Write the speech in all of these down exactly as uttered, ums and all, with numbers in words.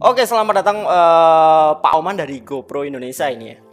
Oke, selamat datang eh, Pak Oman dari GoPro Indonesia ini ya.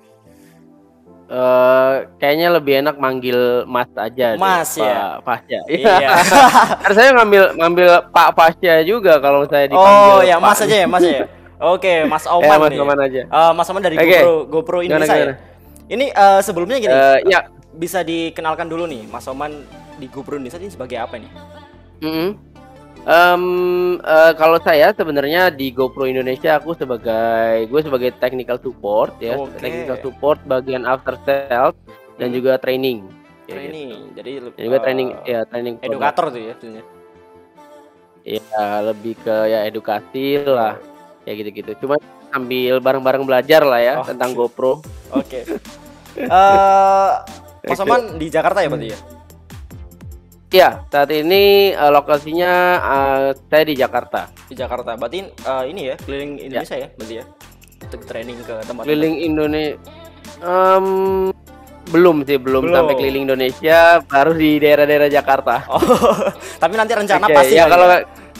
Eh kayaknya lebih enak manggil Mas aja deh, Mas ya. Pak Fasya. Iya. Kan saya ngambil ngambil Pak Fasya juga kalau saya Oh dipanggil ya, Mas Pak. aja ya, Mas ya. Oke, Mas Ya Oman Mas nih. Oman aja. Eh, Mas Oman dari Oke. GoPro GoPro Gimana Indonesia ya. gimana? Ini eh, sebelumnya gini, Eh ya. bisa dikenalkan dulu nih, Mas Oman di GoPro Indonesia ini sebagai apa nih? Mm-mm. Em, eh, kalau saya sebenarnya di GoPro Indonesia aku sebagai gue sebagai technical support ya, Oke. technical support bagian after sales dan Hmm. juga training. Kayak Training. gitu. Jadi Dan juga eh, training ya training product. edukator tuh ya sebenarnya. Ya lebih ke ya edukasi lah ya gitu-gitu. Cuma sambil bareng-bareng belajar lah ya Oke. tentang GoPro. Oke. Eh, Mas Oman di Jakarta ya berarti ya? Ya saat ini eh, lokasinya eh, saya di Jakarta. Di Jakarta. Berarti eh, ini ya, keliling Indonesia ya, berarti ya. Untuk training ke tempat Keliling Indonesia belum sih belum, Belum. sampai keliling Indonesia, baru di daerah-daerah Jakarta. Oh, tapi nanti rencana Oke, pasti ya lah kalau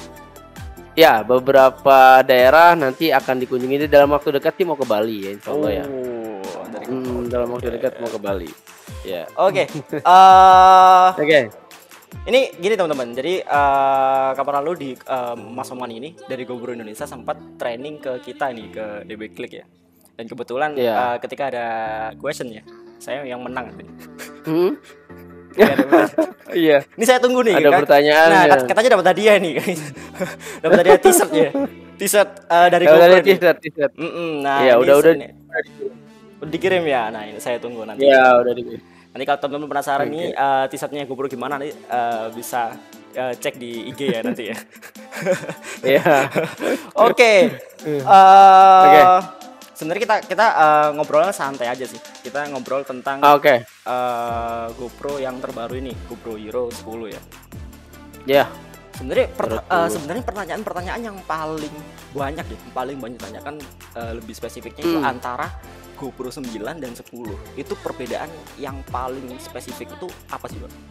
ya beberapa daerah nanti akan dikunjungi dalam waktu dekat sih, mau ke Bali ya insya Allah ya. Oh, dari Hmm, dalam waktu dekat mau ke Bali. Ya. Oke. eh Oke. Ini gini teman-teman. Jadi eh kapan lalu di eh, Mas Oman ini dari GoPro Indonesia sempat training ke kita nih, ke D B Click ya. Dan kebetulan Iya. eh, ketika ada question ya, saya yang menang. Hmm? Iya, ada bener. Iya. Ini saya tunggu nih. Ada kan. pertanyaan. Nah, ya. kat- katanya dapat hadiah nih. Dapat hadiah t-shirt ya. T-shirt eh, dari Kalau GoPro. dari nih. t-shirt, t-shirt. Mm-mm, nah, Iya, ini udah udah. ini- udah dikirim ya. Nah, ini saya tunggu nanti. Iya, udah di. Nanti kalau teman-teman penasaran Oke. nih eh, t-shirtnya GoPro gimana, nanti eh, bisa eh, cek di I G ya nanti ya. Iya. Oke. Eh, Oke. Sebenarnya kita kita eh, ngobrolnya santai aja sih. Kita ngobrol tentang Ah, Oke. eh, GoPro yang terbaru ini, GoPro Hero sepuluh ya. Ya. Sebenarnya per- Hero eh, sepuluh. sebenarnya pertanyaan-pertanyaan yang paling banyak ya, yang paling banyak tanyakan eh, lebih spesifiknya itu Hmm. antara GoPro sembilan dan sepuluh. Itu perbedaan yang paling spesifik itu apa sih, Bang?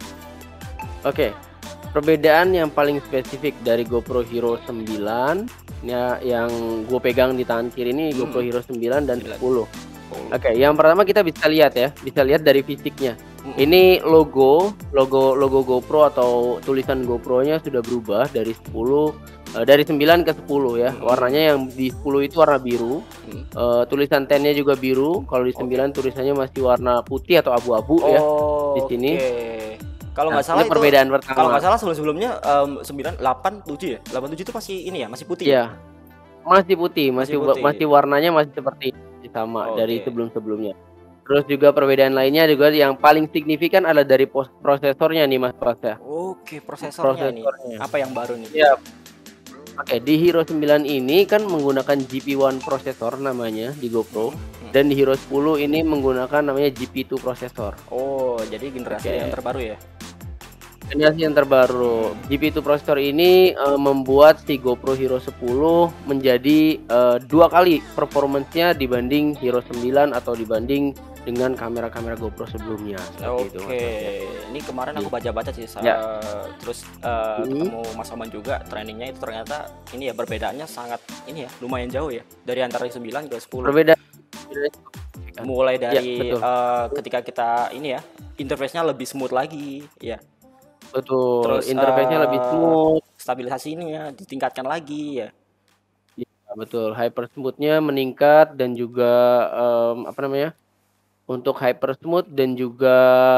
Oke. Perbedaan yang paling spesifik dari GoPro Hero sembilan ya, yang gue pegang di tangan kiri ini, Hmm. GoPro Hero sembilan dan Sembilan. sepuluh. sepuluh. Oke, yang pertama kita bisa lihat ya, bisa lihat dari fisiknya. Mm-mm. Ini logo, logo logo GoPro atau tulisan GoPro-nya sudah berubah dari sepuluh eh, dari sembilan ke sepuluh ya. Mm-mm. Warnanya yang di sepuluh itu warna biru. Hmm. Eh, tulisan ten-nya juga biru. Kalau di sembilan tulisannya masih warna putih atau abu-abu ya. Oh, di sini. oke. Kalau Nah, nggak salah ini itu perbedaan pertama. kalau nggak salah sebelum-sebelumnya em, sembilan, delapan, tujuh ya. delapan, tujuh itu masih ini ya, masih putih. ya? Iya. Masih putih, Masih masih putih. masih warnanya masih seperti sama Oke. dari sebelum-sebelumnya. Terus juga perbedaan lainnya juga yang paling signifikan adalah dari pos- prosesornya nih Mas Pras ya. Oke, prosesornya nih. Prosesornya. Apa yang baru nih? Ya. Oke, di Hero sembilan ini kan menggunakan G P one prosesor namanya di GoPro, Hmm. dan di Hero sepuluh ini menggunakan namanya G P two prosesor. Oh, jadi generasi Oke. yang terbaru ya. Generasi yang terbaru. G P two prosesor ini eh, membuat si GoPro Hero sepuluh menjadi eh, dua kali performance-nya dibanding Hero sembilan atau dibanding dengan kamera-kamera GoPro sebelumnya. Seperti itu, Oke, Mas Pras. ini kemarin aku baca-baca sih, sa- Ya. terus eh, Hmm. ketemu Mas Oman juga trainingnya itu ternyata ini ya perbedaannya sangat ini ya lumayan jauh ya dari antara sembilan ke sepuluh. Perbedaan. Mulai dari betul. eh, ketika kita ini ya interface-nya lebih smooth lagi, ya. Betul. Terus Interface-nya eh, lebih smooth. stabilisasinya ditingkatkan lagi ya. Ya, betul. Hyper smooth-nya meningkat dan juga em, apa namanya? Untuk hyper smooth dan juga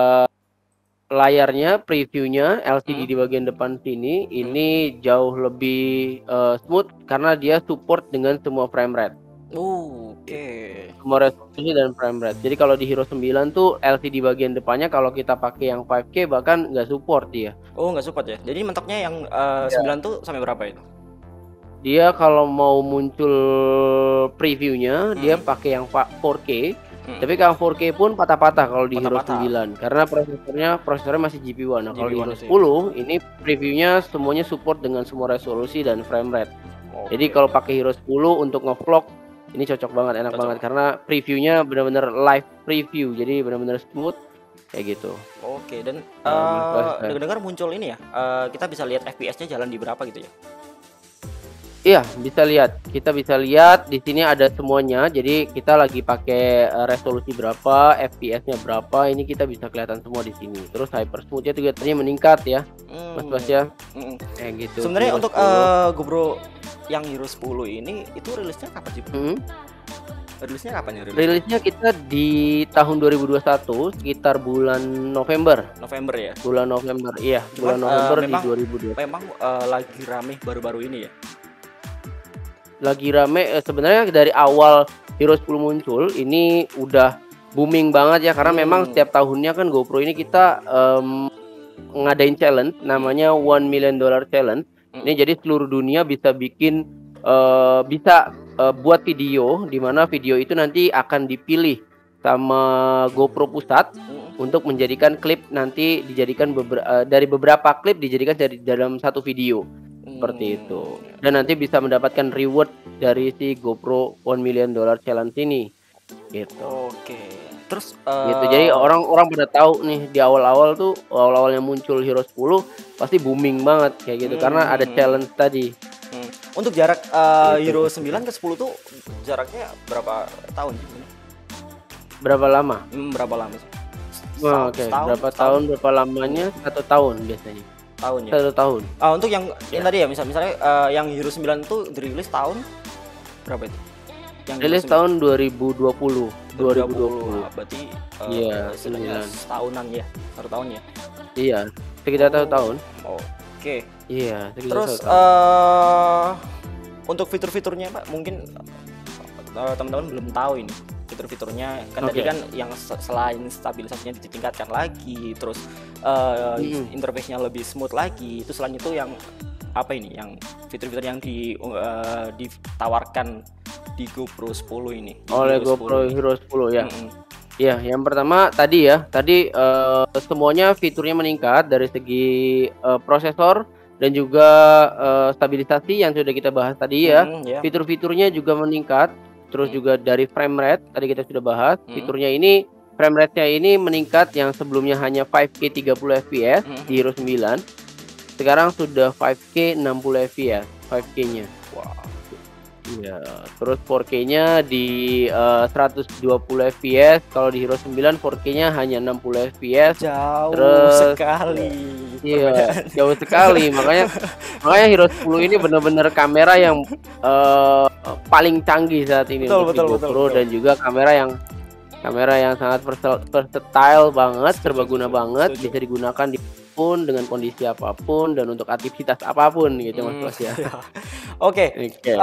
layarnya, previewnya L C D Hmm. di bagian depan sini ini jauh lebih eh, smooth karena dia support dengan semua frame rate, Uh, Oke. semua resolusi dan frame rate. Jadi kalau di Hero sembilan tuh L C D bagian depannya kalau kita pakai yang five K bahkan nggak support dia. Oh, nggak support ya. Jadi mentoknya yang eh, sembilan tuh sampai berapa itu? Dia kalau mau muncul previewnya dia Hmm. pakai yang fa- four K. Hmm. Tapi kalau four K pun patah-patah kalau di Hero Patah-patah. sembilan karena prosesornya prosesornya masih G P one. Nah, kalau di G P one Hero itu ya. sepuluh ini previewnya semuanya support dengan semua resolusi dan frame rate. Oke. Jadi kalau pakai Hero sepuluh untuk ngevlog ini cocok banget, enak Cocok. banget karena previewnya benar-benar live preview. Jadi benar-benar smooth kayak gitu. Oke, dan Nah, eh dengar-dengar muncul ini ya. eh, kita bisa lihat F P S-nya jalan di berapa gitu ya? Iya, bisa lihat. Kita bisa lihat di sini ada semuanya. Jadi kita lagi pakai uh, resolusi berapa, F P S-nya berapa, ini kita bisa kelihatan semua di sini. Terus hypersmooth-nya juga ternyata meningkat ya, Mas Bas Hmm. ya. Mm-mm. Kayak gitu. Sebenarnya Hero untuk sepuluh. eh, GoPro yang Hero sepuluh ini itu rilisnya kapan sih, Bro? Hmm. Rilisnya kapan ya rilisnya? Rilisnya kita di tahun dua ribu dua puluh satu sekitar bulan November. November ya. Bulan November, iya, Cuman bulan eh, November di memang dua ribu dua puluh. memang eh, lagi rame baru-baru ini ya. Lagi rame eh, sebenarnya dari awal Hero sepuluh muncul ini udah booming banget ya, karena memang Hmm. setiap tahunnya kan GoPro ini kita em, ngadain challenge namanya one million dollar challenge. Mm. Ini jadi seluruh dunia bisa bikin eh, bisa eh, buat video di mana video itu nanti akan dipilih sama GoPro pusat Mm. untuk menjadikan klip, nanti dijadikan beber- eh, dari beberapa klip dijadikan dari dalam satu video. Seperti itu. Dan nanti bisa mendapatkan reward dari si GoPro one million dollar challenge ini. Gitu. Oke. Terus Gitu. eh, Jadi orang-orang pada tahu nih di awal-awal tuh, awal-awalnya muncul Hero sepuluh pasti booming banget kayak gitu, karena ada Hmm. challenge tadi. hmm. Untuk jarak eh, Gitu. Hero sembilan ke sepuluh tuh jaraknya berapa tahun sih? Berapa lama? Hmm, berapa lama sih? Wah, Setahun- Oke, setahun- berapa setahun- tahun, berapa lamanya? Satu tahun biasanya. tahun ya. Satu tahun. Ah, untuk yang yang Ya. tadi ya, misal misalnya eh, yang Hero sembilan tuh dirilis tahun berapa itu? Yang Hero Rilis sembilan? tahun dua ribu dua puluh. dua ribu dua puluh. Nah, berarti eh, Iya, istilahnya sembilan. setahunan ya, satu tahun ya. Iya, sekitar satu tahun. Oke. Iya, sekitar Terus satu tahun. eh untuk fitur-fiturnya Pak, mungkin eh, teman-teman belum tahu ini fitur-fiturnya kan. Tadi Oke. kan yang se- selain stabilisasinya ditingkatkan lagi, terus eh, Mm-mm. interface-nya lebih smooth lagi. Itu selain itu yang apa ini? Yang fitur-fitur yang di eh, ditawarkan di GoPro sepuluh ini. Di Oleh Hero GoPro sepuluh. Hero sepuluh ya. Mm-mm. Iya, yang pertama tadi ya, tadi eh, semuanya fiturnya meningkat dari segi eh, prosesor dan juga eh, stabilisasi yang sudah kita bahas tadi ya. Mm, ya. Fitur-fiturnya juga meningkat, terus Hmm. juga dari frame rate tadi kita sudah bahas. Hmm. Fiturnya ini frame rate-nya ini meningkat, yang sebelumnya hanya lima K tiga puluh F P S Hmm. di Hero sembilan. Sekarang sudah lima K enam puluh F P S, lima K-nya. Wow. Iya, terus empat K-nya di eh, seratus dua puluh F P S. Kalau di Hero sembilan empat K-nya hanya enam puluh F P S. Jauh Terus, sekali. Iya, perbedaan. jauh sekali. Makanya makanya Hero sepuluh ini benar-benar kamera yang eh, paling canggih saat ini Betul, untuk betul, di betul, GoPro, betul. dan juga kamera yang kamera yang sangat versal- versatile banget, Setuju, serbaguna setuju, banget, setuju. bisa digunakan di pun dengan kondisi apapun dan untuk aktivitas apapun gitu Mas Hmm, Bas ya. ya. Oke. Oke.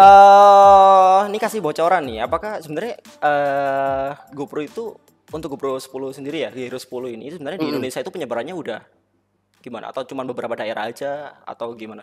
eh ini kasih bocoran nih. Apakah sebenarnya eh GoPro itu untuk GoPro sepuluh sendiri ya, di Hero sepuluh ini sebenarnya di Mm-mm. Indonesia itu penyebarannya udah gimana? Atau cuma beberapa daerah aja atau gimana?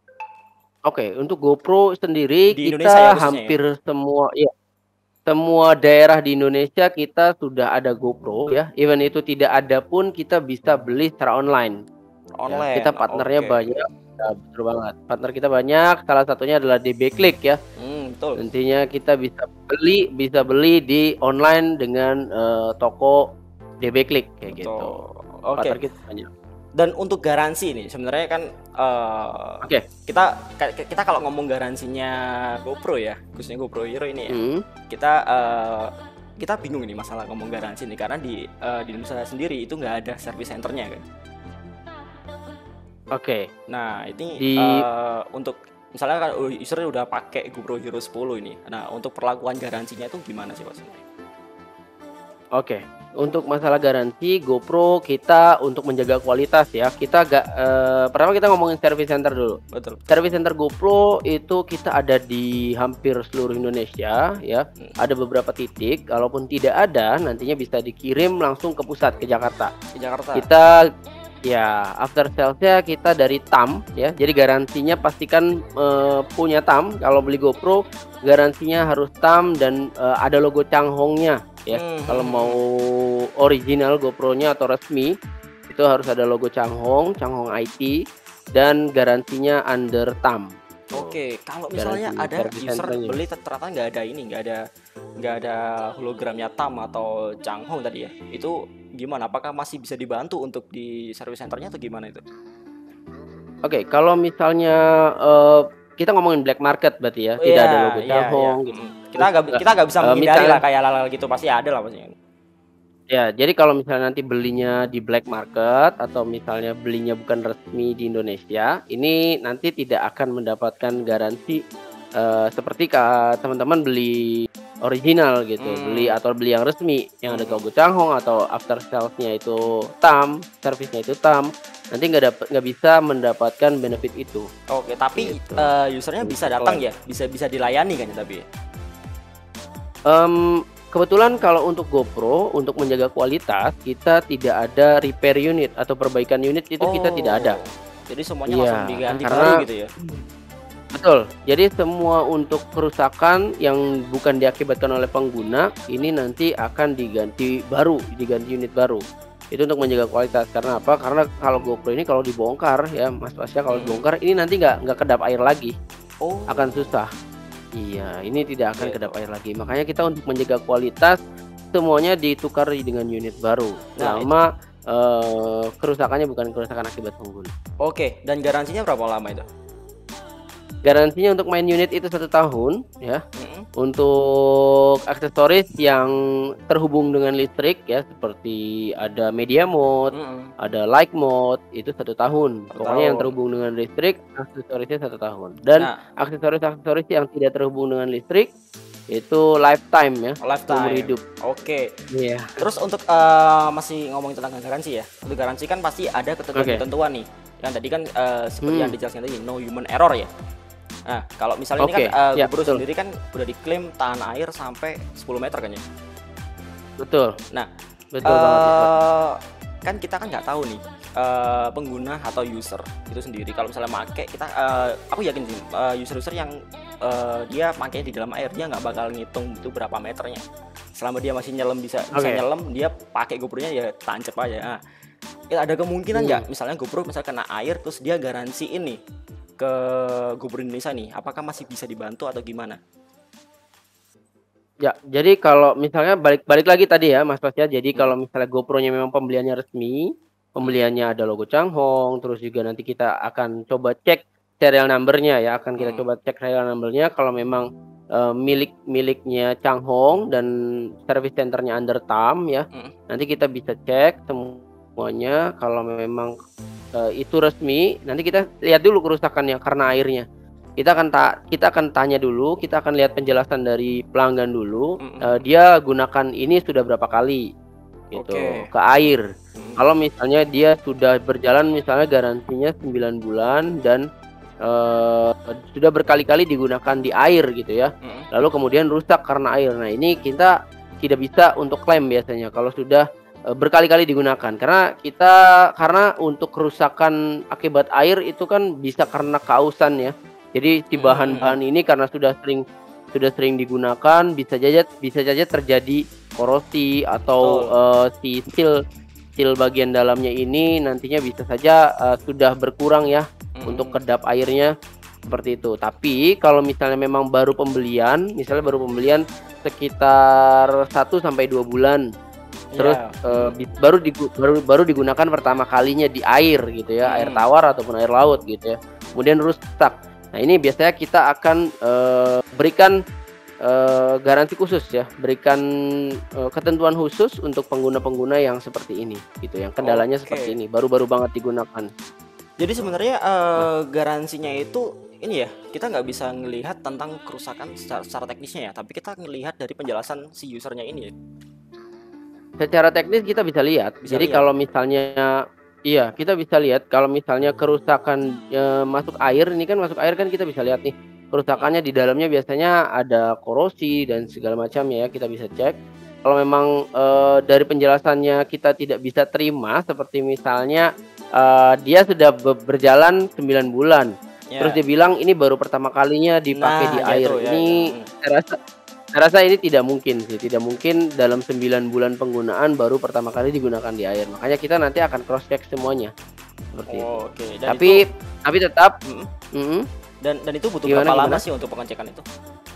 Oke, untuk GoPro sendiri Di kita Indonesia ya khususnya ya? hampir semua ya semua daerah di Indonesia kita sudah ada GoPro ya. Even itu tidak ada pun kita bisa beli secara online. Ya, Online. kita partnernya Oke. banyak, ya, betul banget. Partner kita banyak. Salah satunya adalah D B Click ya. Hmm, betul. Nantinya kita bisa beli bisa beli di online dengan eh, toko D B Click kayak gitu. Betul. Oke. Partner kita banyak. Dan untuk garansi nih sebenarnya kan eh, Oke. kita kita kalau ngomong garansinya GoPro ya, khususnya GoPro Hero ini ya. Hmm. Kita eh, kita bingung ini masalah ngomong garansi nih, karena di eh, di Indonesia sendiri itu nggak ada service centernya kan. Oke. Nah ini Di- eh, untuk misalnya kan user udah pakai GoPro Hero sepuluh ini, nah untuk perlakuan garansinya itu gimana sih Mas? Oke, untuk masalah garansi GoPro kita untuk menjaga kualitas ya, kita gak eh, pertama kita ngomongin service center dulu. Betul. Service center GoPro itu kita ada di hampir seluruh Indonesia ya. Hmm. Ada beberapa titik, kalaupun tidak ada nantinya bisa dikirim langsung ke pusat, ke Jakarta. Di Jakarta. Kita ya after salesnya kita dari T A M ya. Jadi garansinya pastikan eh, punya T A M. Kalau beli GoPro garansinya harus T A M dan eh, ada logo Changhong-nya ya. Hmm. Kalau mau original GoPro-nya atau resmi itu harus ada logo Changhong, Changhong I T, dan garansinya under T A M. Oke, kalau misalnya Garansi ada service user centernya. beli ternyata nggak ada ini, nggak ada nggak ada hologramnya T A M atau Changhong tadi ya, itu gimana? Apakah masih bisa dibantu untuk di service centernya atau gimana itu? Oke, kalau misalnya eh, kita ngomongin black market berarti ya, Oh, tidak ada iya logo iya iya, Changhong gitu. mhm. Kita Terus nggak juga, kita nggak bisa eee, menghindari misalnya lah kayak hal-hal gitu, pasti ada lah pastinya. ya, jadi kalau misalnya nanti belinya di black market atau misalnya belinya bukan resmi di Indonesia, ini nanti tidak akan mendapatkan garansi, eee, seperti ka teman-teman beli original gitu, beli Mmm. atau beli yang resmi, yang ada Mhm. logo Changhong atau after sales-nya itu T A M, servisnya itu T A M, nanti nggak dapet nggak bisa mendapatkan benefit itu, Oke, tapi, gitu. eee, user-nya bisa Untuk datang klaim. ya? Bisa bisa dilayani kan ya tapi ya? Mmm, kebetulan kalau untuk GoPro, untuk menjaga kualitas, kita tidak ada repair unit atau perbaikan unit itu kita tidak ada. Oh, jadi semuanya langsung Iya, diganti baru karena gitu ya? betul, jadi semua untuk kerusakan yang bukan diakibatkan oleh pengguna, ini nanti akan diganti baru, diganti unit baru. Itu untuk menjaga kualitas, karena apa? Karena kalau GoPro ini kalau dibongkar ya, Mas Pasya, kalau Mhm. dibongkar ini nanti nggak nggak kedap air lagi, Oh. akan susah. Iya, ini tidak akan kedap Gitu. air lagi. Makanya kita untuk menjaga kualitas, semuanya ditukar dengan unit baru, Nah, itu selama, eee, kerusakannya bukan kerusakan akibat pengguna. Oke, dan garansinya berapa lama itu? Garansinya untuk main unit itu satu tahun ya. Mhm. Untuk aksesoris yang terhubung dengan listrik ya, seperti ada media mode, Mhm. ada light mode, itu satu tahun. satu Pokoknya yang tahun. terhubung dengan listrik, aksesorisnya satu tahun. Dan Nah, aksesoris-aksesoris yang tidak terhubung dengan listrik, itu lifetime ya, seumur lifetime. hidup. Oke. Iya. Terus untuk, eee, masih ngomongin tentang garansi ya, untuk garansi kan pasti ada Oke. ketentuan-ketentuan nih, yang tadi kan, eee, seperti yang Hmm. dijelaskan tadi, no human error ya. Nah, kalau misalnya ini kan, Oke, eee, ya GoPro betul. sendiri kan udah diklaim tahan air sampai sepuluh meter kan ya? Betul, Nah, betul banget itu. eee, kan kita kan nggak tahu nih, eee, pengguna atau user itu sendiri kalau misalnya make kita, eee, aku yakin sih, eee, user-user yang, eee, dia makainya di dalam air, dia nggak bakal ngitung itu berapa meternya. Selama dia masih nyelam bisa bisa Oke. nyelam, dia pakai GoPro-nya ya tancep aja. Nah, ya ada kemungkinan nggak Hmm. misalnya GoPro misalnya kena air terus dia garansiin nih ke GoPro Indonesia nih, apakah masih bisa dibantu atau gimana? Ya, jadi kalau misalnya balik balik lagi tadi ya, Mas Pasya, jadi Mhm. kalau misalnya GoPro-nya memang pembeliannya resmi, pembeliannya ada logo Changhong, terus juga nanti kita akan coba cek serial number-nya ya, akan kita Mhm. coba cek serial number-nya kalau memang, eee, milik miliknya Changhong dan service center-nya under T A M ya, Mhm. nanti kita bisa cek semuanya kalau memang, eee, itu resmi, nanti kita lihat dulu kerusakannya karena airnya. Kita akan ta kita akan tanya dulu, kita akan lihat penjelasan dari pelanggan dulu, Mhm. eee, dia gunakan ini sudah berapa kali gitu, Oke. ke air. Mhm. Kalau misalnya dia sudah berjalan misalnya garansinya sembilan bulan dan, eee, sudah berkali-kali digunakan di air gitu ya, Mhm. lalu kemudian rusak karena air. Nah, ini kita tidak bisa untuk klaim biasanya kalau sudah, eee, berkali-kali digunakan. Karena kita karena untuk kerusakan akibat air itu kan bisa karena kausan ya. Jadi si Mhm mhm. bahan-bahan ini karena sudah sering sudah sering digunakan, bisa saja bisa saja terjadi korosi atau, Betul. eee, si seal seal bagian dalamnya ini nantinya bisa saja, eee, sudah berkurang ya untuk Mhm. kedap airnya, seperti itu. Tapi kalau misalnya memang baru pembelian, misalnya baru pembelian sekitar satu sampai dua bulan, terus, Iya. eee, Mhm. di baru digu baru baru digunakan pertama kalinya di air gitu ya, air Mhm. tawar ataupun air laut gitu ya, kemudian rusak. Nah, ini biasanya kita akan, eee, berikan, eee, garansi khusus ya, berikan, eee, ketentuan khusus untuk pengguna-pengguna yang seperti ini gitu, yang kendalanya seperti Oke. ini, baru-baru banget digunakan. Jadi sebenarnya, Nah, eee, garansinya itu ini ya, kita nggak bisa ngelihat tentang kerusakan secara secara teknisnya ya, tapi kita ngelihat dari penjelasan si user-nya ini ya? secara teknis kita bisa lihat. Bisa Jadi lihat? kalau misalnya iya, kita bisa lihat kalau misalnya kerusakan, eee, masuk air, ini kan masuk air kan kita bisa lihat nih, Mhm. kerusakannya di dalamnya biasanya ada korosi dan segala macamnya ya, kita bisa cek. Kalau memang, eee, dari penjelasannya kita tidak bisa terima, seperti misalnya, eee, dia sudah be berjalan sembilan bulan, terus Ya. dia bilang ini baru pertama kalinya dipakai di Nah, ya air. itu, ya itu, Ini mhm. saya rasa saya rasa ini tidak mungkin sih, tidak mungkin dalam sembilan bulan penggunaan baru pertama kali digunakan di air. Makanya kita nanti akan cross check semuanya, seperti itu. Oke, dan Tapi itu tapi tetap mhm, mhm, dan dan itu butuh gimana berapa lama gimana? sih untuk pengecekan itu?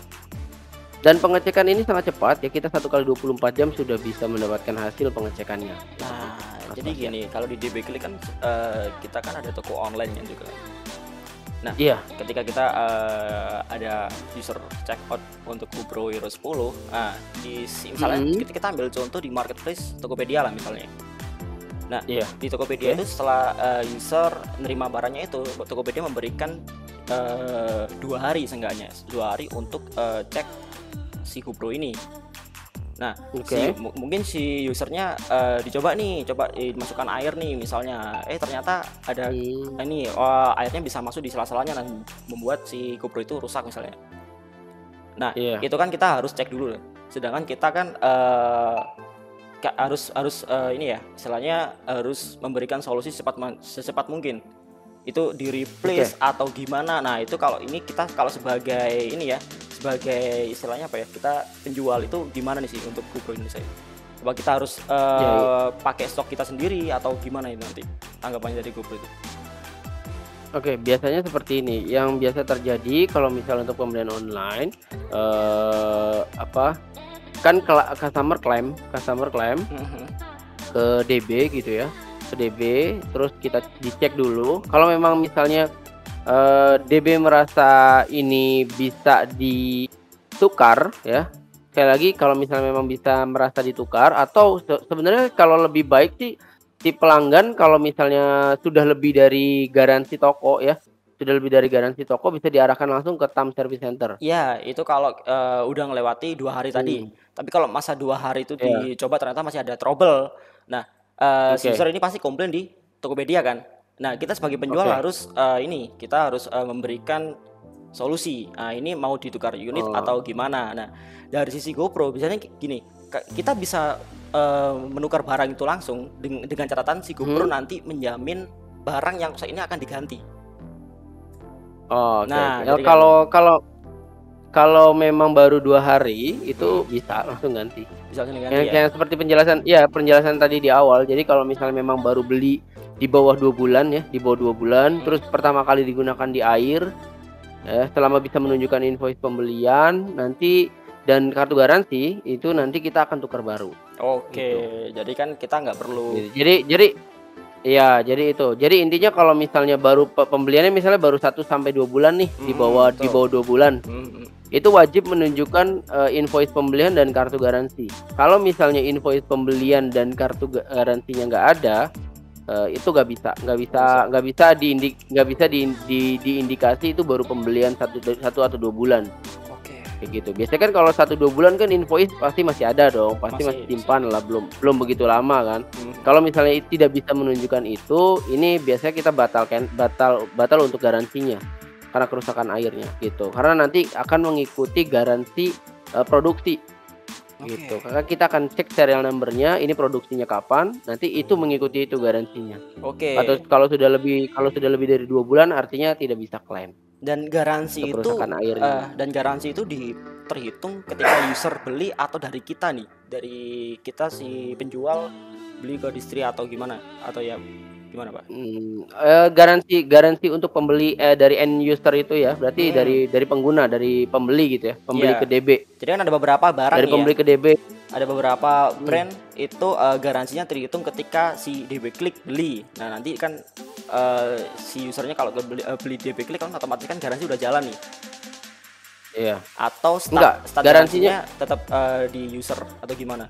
Dan pengecekan ini sangat cepat ya, kita satu kali dua puluh empat jam sudah bisa mendapatkan hasil pengecekannya, Nah, Mas jadi Pasya. gini, kalau di D B Klik kan, eee, kita kan ada toko online kan juga. Nah, Iya. ketika kita uh, ada user check out untuk GoPro Hero sepuluh, nah di misalnya Mm-hmm. kita, kita ambil contoh di marketplace Tokopedia lah misalnya. Nah, Iya. di Tokopedia Oke. itu setelah uh, user nerima barangnya itu, Tokopedia memberikan uh, dua hari seenggaknya, dua hari untuk uh, cek si GoPro ini. Nah, Oke. si mu- mungkin si usernya uh, dicoba nih, coba dimasukkan air nih misalnya, eh ternyata ada Hmm. ini oh, airnya bisa masuk di sela-selanya dan membuat si GoPro itu rusak misalnya. Nah, Iya. itu kan kita harus cek dulu. Sedangkan kita kan uh, ka- harus harus uh, ini ya, istilahnya harus memberikan solusi secepat man- secepat mungkin. Itu di replace atau gimana. Nah, itu kalau ini kita kalau sebagai ini ya, sebagai istilahnya apa ya, kita penjual itu gimana nih sih untuk GoPro ini saya? Coba kita harus uh, Ya, iya. pakai stok kita sendiri atau gimana ini nanti tanggapannya dari GoPro itu? Oke, biasanya seperti ini. Yang biasa terjadi kalau misalnya untuk pembelian online, eh apa? Kan kela- customer claim, customer claim Mhm. ke D B gitu ya, ke D B, terus kita dicek dulu. Kalau memang misalnya eh, D B merasa ini bisa ditukar ya. Sekali lagi kalau misalnya memang bisa merasa ditukar, atau se- sebenarnya kalau lebih baik sih si pelanggan kalau misalnya sudah lebih dari garansi toko ya, sudah lebih dari garansi toko bisa diarahkan langsung ke T A M Service Center. Ya, itu kalau uh, udah ngelewati dua hari tadi. Hmm, Tapi kalau masa dua hari itu ya, dicoba ternyata masih ada trouble. Nah, uh, si oke, user ini pasti komplain di Tokopedia kan. Nah, kita sebagai penjual oke. harus uh, ini, kita harus uh, memberikan solusi. Nah, ini mau ditukar unit Oh, atau gimana. Nah, dari sisi GoPro biasanya gini, ka- kita bisa uh, menukar barang itu langsung deng- dengan catatan si GoPro hmm. nanti menjamin barang yang rusak ini akan diganti. Oh, oke, Nah, oke. Ya, jadi kan kalau kalau kalau memang baru dua hari itu hmm, bisa langsung ganti. bisa langsung diganti Yang, ya. yang seperti penjelasan, ya penjelasan tadi di awal. Jadi kalau misalnya memang baru beli di bawah dua bulan ya, di bawah dua bulan, Hmm. terus pertama kali digunakan di air, ya, selama bisa menunjukkan invoice pembelian, nanti dan kartu garansi itu nanti kita akan tukar baru. Oke, Gitu. jadi kan kita nggak perlu. Jadi jadi, jadi Iya, jadi itu. Jadi intinya kalau misalnya baru pe- pembeliannya misalnya baru satu sampai dua bulan nih, di Hmm, bawah di betul. bawah dua bulan, Hmm, hmm. itu wajib menunjukkan eh, invoice pembelian dan kartu garansi. Kalau misalnya invoice pembelian dan kartu ga- garansinya nggak ada, eh, itu nggak bisa, nggak bisa, Nggak bisa. nggak bisa diindik, nggak bisa di, di, diindikasi itu baru pembelian satu satu atau dua bulan. Oke, Kayak gitu. Biasanya kan kalau satu dua bulan kan invoice pasti masih ada dong, pasti masih masih bisa. simpan lah, belum belum begitu lama kan. Hmm. Kalau misalnya tidak bisa menunjukkan itu, ini biasanya kita batalkan batal batal untuk garansinya karena kerusakan airnya gitu. Karena nanti akan mengikuti garansi eh, produksi gitu. Oke, Karena kita akan cek serial numbernya, ini produksinya kapan, nanti itu mengikuti itu garansinya. Atau oke. kalau sudah lebih kalau sudah lebih dari dua bulan artinya tidak bisa klaim Dan garansi untuk itu, kerusakan eh, airnya. dan garansi itu di terhitung ketika user beli atau dari kita nih, dari kita si penjual beli ke distri atau gimana? Atau ya gimana Pak? Hmm, eh, garansi garansi untuk pembeli eh, dari end user itu ya, berarti Hmm, dari dari pengguna, dari pembeli gitu ya, pembeli ke iya. D B. Jadi kan ada beberapa barang Dari nih ya, pembeli ke D B. ada beberapa Hmm. brand itu eh, garansinya terhitung ketika si D B Klik beli. Nah nanti kan eh, si usernya kalau ke beli, eh, beli D B Klik kan otomatis kan garansi udah jalan nih. Iya. Atau start, Enggak, start garansinya garansinya tetap eh, di user atau gimana?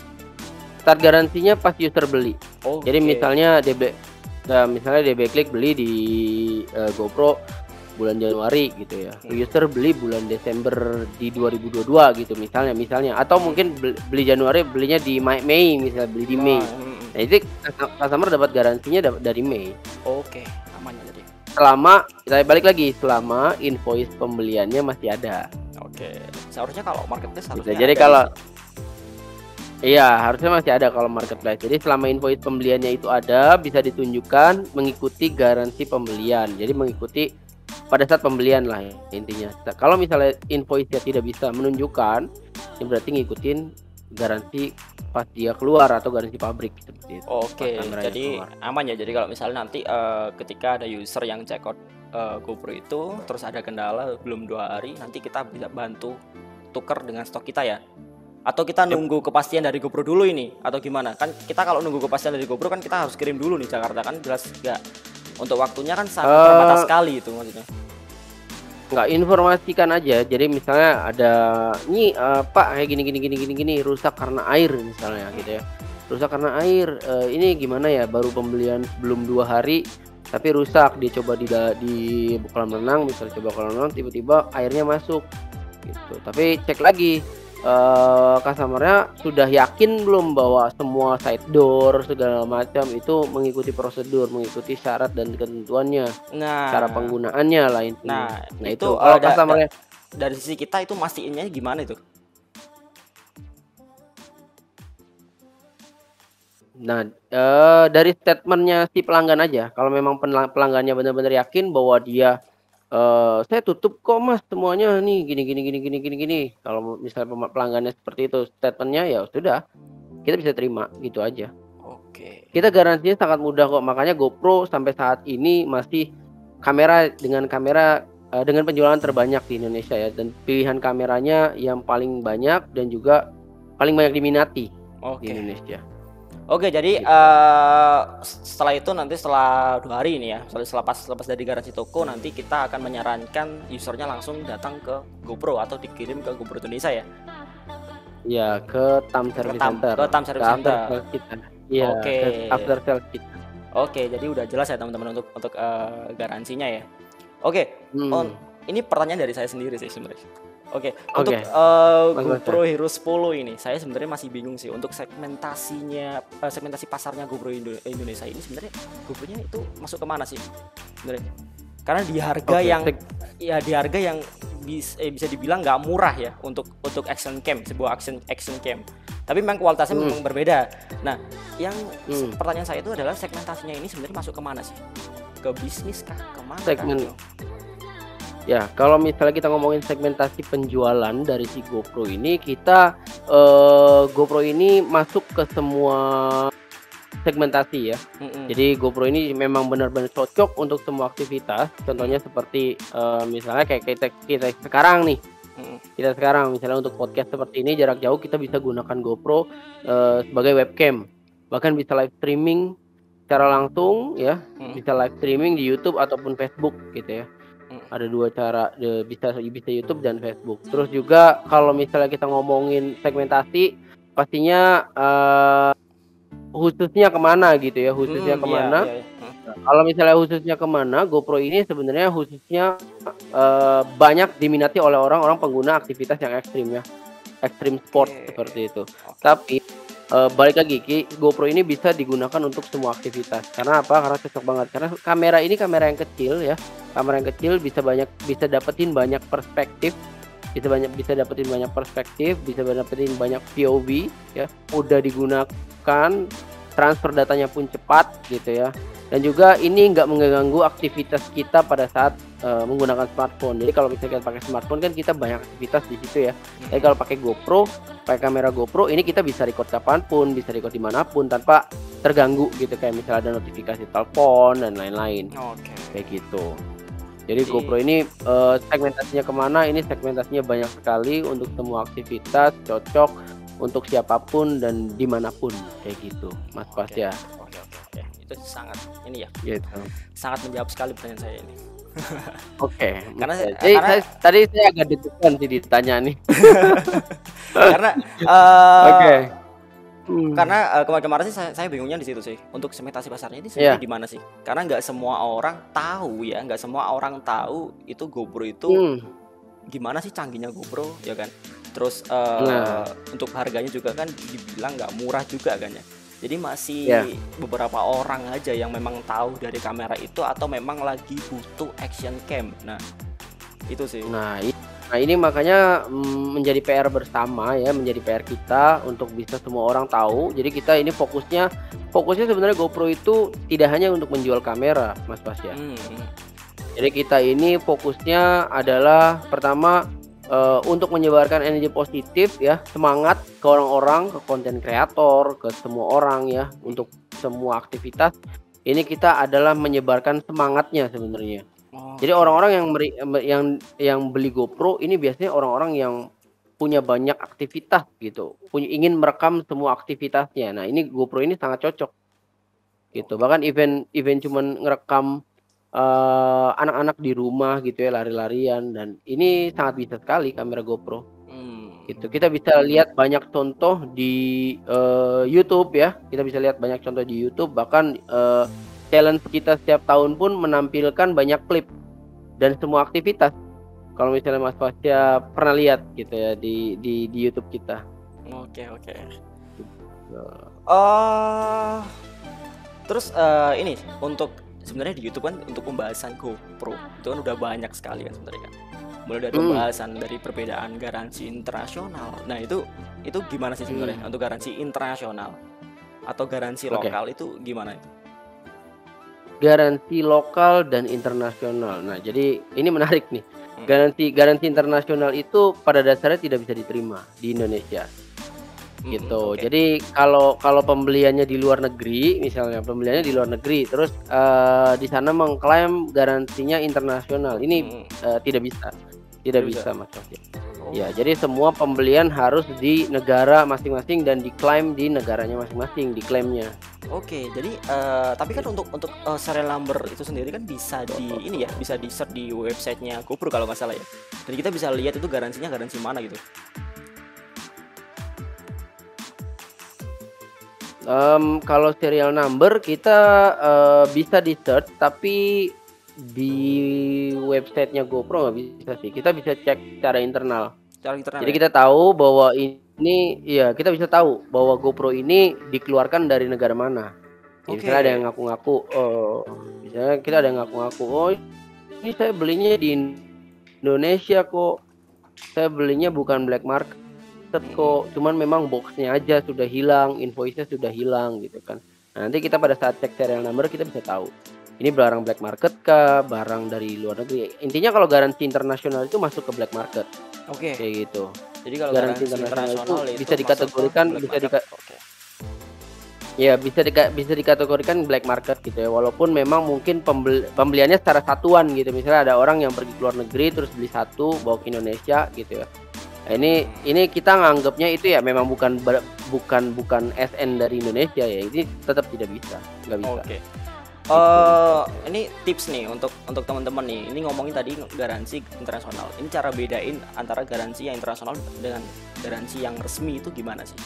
start garansinya pas user beli. Oke. Jadi misalnya D B nah, misalnya D B Klik beli di eh, GoPro bulan Januari gitu ya. Hmm. User beli bulan Desember di dua ribu dua puluh dua gitu misalnya misalnya atau mungkin beli, beli Januari belinya di Mei, Mei misalnya beli di Mei. Oh, hmm, Nah, itu customer dapat garansinya dapat dari Mei. oke, aman ya jadi. Selama kita balik lagi selama invoice pembeliannya masih ada. Oke, seharusnya kalau marketplace Gitu. harusnya Jadi ada kalau sih. iya harusnya masih ada kalau marketplace. Jadi selama invoice pembeliannya itu ada bisa ditunjukkan mengikuti garansi pembelian. Jadi mengikuti pada saat pembelian lah ya, intinya. Kalau misalnya invoice-nya tidak bisa menunjukkan, ini berarti ngikutin garansi pas dia keluar atau garansi pabrik seperti itu. Oke, Pas kameranya jadi keluar. aman ya. Jadi kalau misalnya nanti eh, ketika ada user yang check out eh, GoPro itu terus ada kendala belum dua hari, nanti kita bisa bantu tuker dengan stok kita ya. Atau kita nunggu kepastian dari GoPro dulu ini atau gimana? Kan kita kalau nunggu kepastian dari GoPro kan kita harus kirim dulu nih Jakarta kan jelas enggak. Untuk waktunya kan sangat Uh, terbatas sekali itu maksudnya. Nggak, informasikan aja. Jadi misalnya ada nih uh, Pak kayak gini gini gini gini gini rusak karena air misalnya gitu ya. Rusak karena air. Uh, ini gimana ya? Baru pembelian belum dua hari tapi rusak. Dia coba di di kolam renang, misalnya coba kolam renang tiba-tiba airnya masuk gitu. Tapi cek lagi uh, customer-nya sudah yakin belum bahwa semua side door segala macam itu mengikuti prosedur, mengikuti syarat dan ketentuannya, Nah, cara penggunaannya lah intinya. nah, Nah itu itu uh, kalau da- da- customer-nya. dari sisi kita itu mastiinnya gimana itu? Nah, eh, dari statementnya si pelanggan aja. Kalau memang penla- pelanggannya benar-benar yakin bahwa dia eh saya tutup kok mas semuanya nih gini gini gini gini gini gini. Kalau misalnya pem- pelanggannya seperti itu statementnya ya sudah kita bisa terima gitu aja. Oke. Kita garansinya sangat mudah kok. Makanya GoPro sampai saat ini masih kamera dengan kamera eh, dengan penjualan terbanyak di Indonesia ya, dan pilihan kameranya yang paling banyak dan juga paling banyak diminati di Oke. Indonesia. Oke, jadi Gitu. eh, setelah itu nanti setelah dua hari ini ya, setelah setelah pas lepas dari garansi toko nanti kita akan menyarankan usernya langsung datang ke GoPro atau dikirim ke GoPro Indonesia ya. Ya ke Tam Ke Service Tam, Center, ke Tam ke Service after Center. sales kita. Iya, Oke. ke after sales kita. Oke, jadi udah jelas ya teman-teman untuk untuk eh, garansinya ya. Oke, Hmm. on ini pertanyaan dari saya sendiri sih sebenarnya. Oke, untuk Oke, eh, Mas GoPro Basya. Hero sepuluh ini saya sebenarnya masih bingung sih untuk segmentasinya, eh, segmentasi pasarnya GoPro Indo- Indonesia ini sebenarnya GoPro-nya itu masuk kemana sih sebenarnya? Karena di harga Oke, yang seg- ya di harga yang bis, eh, bisa dibilang nggak murah ya untuk untuk action cam, sebuah action action cam. Tapi memang kualitasnya Hmm. memang berbeda. Nah, yang Hmm. pertanyaan saya itu adalah segmentasinya ini sebenarnya masuk kemana sih? Ke bisnis kah? Kemana kah? segmen ya kalau misalnya kita ngomongin segmentasi penjualan dari si GoPro ini, kita eh, GoPro ini masuk ke semua segmentasi ya. Mm-mm. Jadi GoPro ini memang benar-benar cocok untuk semua aktivitas. Contohnya seperti eh, misalnya kayak kita, kita sekarang nih. Mm-mm. Kita sekarang misalnya untuk podcast seperti ini jarak jauh kita bisa gunakan GoPro eh, sebagai webcam. Bahkan bisa live streaming secara langsung ya, Mm. bisa live streaming di YouTube ataupun Facebook gitu ya. Mm. Ada dua cara, de- bisa bisa YouTube dan Facebook. Terus juga kalau misalnya kita ngomongin segmentasi, pastinya eh, khususnya kemana gitu ya, khususnya Mm, iya, kemana. iya, iya. Mm. Kalau misalnya khususnya kemana, GoPro ini sebenarnya khususnya eh, banyak diminati oleh orang-orang pengguna aktivitas yang ekstrim ya, ekstrim sport Oke. seperti itu. Oke. Tapi eh, balik lagi, Ki, GoPro ini bisa digunakan untuk semua aktivitas. Karena apa? Karena cocok banget. Karena kamera ini kamera yang kecil ya, kamera yang kecil bisa banyak bisa dapetin banyak perspektif, bisa banyak bisa dapetin banyak perspektif, bisa dapetin banyak P O V ya, mudah digunakan, transfer datanya pun cepat gitu ya. Dan juga ini nggak mengganggu aktivitas kita pada saat uh, menggunakan smartphone. Jadi kalau misalnya kita pakai smartphone kan kita banyak aktivitas di situ ya. Tapi kalau pakai GoPro, pakai kamera GoPro ini kita bisa record kapanpun, bisa record dimanapun tanpa terganggu gitu. Kayak misalnya ada notifikasi telepon dan lain-lain Oke. kayak gitu. Jadi Jadi- GoPro ini uh, segmentasinya kemana? Ini segmentasinya banyak sekali untuk semua aktivitas, cocok untuk siapapun dan dimanapun kayak gitu, Mas Oke. Pasya. Oke, oke, oke. Itu sangat ini ya, Gitu. sangat menjawab sekali pertanyaan saya ini. Oke. Karena Mas- saya- Jadi karena- saya- tadi saya agak deg-degan sih ditanya nih. Karena eh, Oke. Hmm. karena eh, kemarin-kemarin sih saya, saya bingungnya di situ sih. Untuk segmentasi pasarnya ini sebenarnya Iya. di mana sih? Karena nggak semua orang tahu ya, nggak semua orang tahu itu GoPro itu Hmm. gimana sih canggihnya GoPro ya kan. Terus eh, Nah. untuk harganya juga kan dibilang nggak murah juga kan ya. Jadi masih Ya. beberapa orang aja yang memang tahu dari kamera itu atau memang lagi butuh action cam. Nah, itu sih. Nah, i- nah ini makanya mm, menjadi P R bersama ya, menjadi P R kita untuk bisa semua orang tahu. Jadi kita ini fokusnya fokusnya sebenarnya GoPro itu tidak hanya untuk menjual kamera, Mas Pasya. Hmm, hmm. Jadi kita ini fokusnya adalah pertama eh, untuk menyebarkan energi positif ya, semangat ke orang-orang, ke konten kreator, ke semua orang ya, untuk semua aktivitas. Ini kita adalah menyebarkan semangatnya sebenarnya. Oh, Jadi orang-orang yang meri- yang yang beli GoPro ini biasanya orang-orang yang punya banyak aktivitas gitu, punya ingin merekam semua aktivitasnya. Nah, ini GoPro ini sangat cocok gitu. Bahkan event event cuman ngerekam, eee, anak-anak di rumah gitu ya, lari-larian, dan ini sangat bisa sekali kamera GoPro Mmm. gitu. Kita bisa lihat banyak contoh di, eee, YouTube ya, kita bisa lihat banyak contoh di YouTube, bahkan, eee, challenge kita setiap tahun pun menampilkan banyak klip dan semua aktivitas. Kalau misalnya Mas Fasya pernah lihat gitu ya di di di YouTube kita. Oke oke. Eee, Oh, terus, eee, ini untuk sebenarnya di YouTube kan untuk pembahasan GoPro itu kan udah banyak sekali kan sebenarnya kan. Mulai dari mhm, pembahasan dari perbedaan garansi internasional. Nah, itu itu gimana sih sebenarnya mmm, untuk garansi internasional atau garansi oke. lokal itu gimana itu? Garansi lokal dan internasional. Nah, jadi ini menarik nih. Mhm. Garansi garansi internasional itu pada dasarnya tidak bisa diterima di Indonesia, Mhm, gitu. oke. Jadi kalau kalau pembeliannya di luar negeri, misalnya pembeliannya di luar negeri, terus, eee, di sana mengklaim garansinya internasional, ini, Mhm, eee, tidak bisa tidak tidak bisa? bisa, Mas Taufik. Oh, Ya, jadi semua pembelian harus di negara masing-masing dan diklaim di negaranya masing-masing, diklaimnya. oke. Jadi, eee, tapi kan Gitu. untuk untuk, eee, serial number itu sendiri kan bisa di ini ya, bisa di-search di websitenya GoPro kalau nggak salah ya? Dan kita bisa lihat itu garansinya garansi mana gitu? Mmm, kalau serial number kita, eee, bisa di-search, tapi di websitenya GoPro nggak bisa sih, kita bisa cek secara internal. Secara internal Jadi ya? kita tahu bahwa ini iya, kita bisa tahu bahwa GoPro ini dikeluarkan dari negara mana. Ya misalnya ada yang Oke. ngaku-ngaku, eee, misalnya kita ada yang ngaku-ngaku, "Oh, ini saya belinya di Indonesia kok, saya belinya bukan black market Mhm. kok, cuman memang box-nya aja sudah hilang, invoice-nya sudah hilang," gitu kan. Nah, nanti kita pada saat cek serial number kita bisa tahu, ini barang black market kah, barang dari luar negeri. Intinya kalau garansi internasional itu masuk ke black market, Oke. kayak gitu. Jadi kalau Garansi garansi internasional internasional itu itu bisa masuk ke dikategorikan black bisa market. dika Oke. ya bisa dika bisa dikategorikan black market gitu ya, walaupun memang mungkin pembel pembeliannya secara satuan gitu, misalnya ada orang yang pergi ke luar negeri terus beli satu bawa ke Indonesia gitu ya. Nah, ini Mmm, ini kita nganggapnya itu ya memang bukan ber bukan bukan S N dari Indonesia ya, ini tetap tidak bisa, nggak bisa, oke. gitu. Eee, ini tips nih untuk untuk teman-teman nih, ini ngomongin tadi garansi internasional. Ini cara bedain antara garansi yang internasional dengan garansi yang resmi itu gimana sih?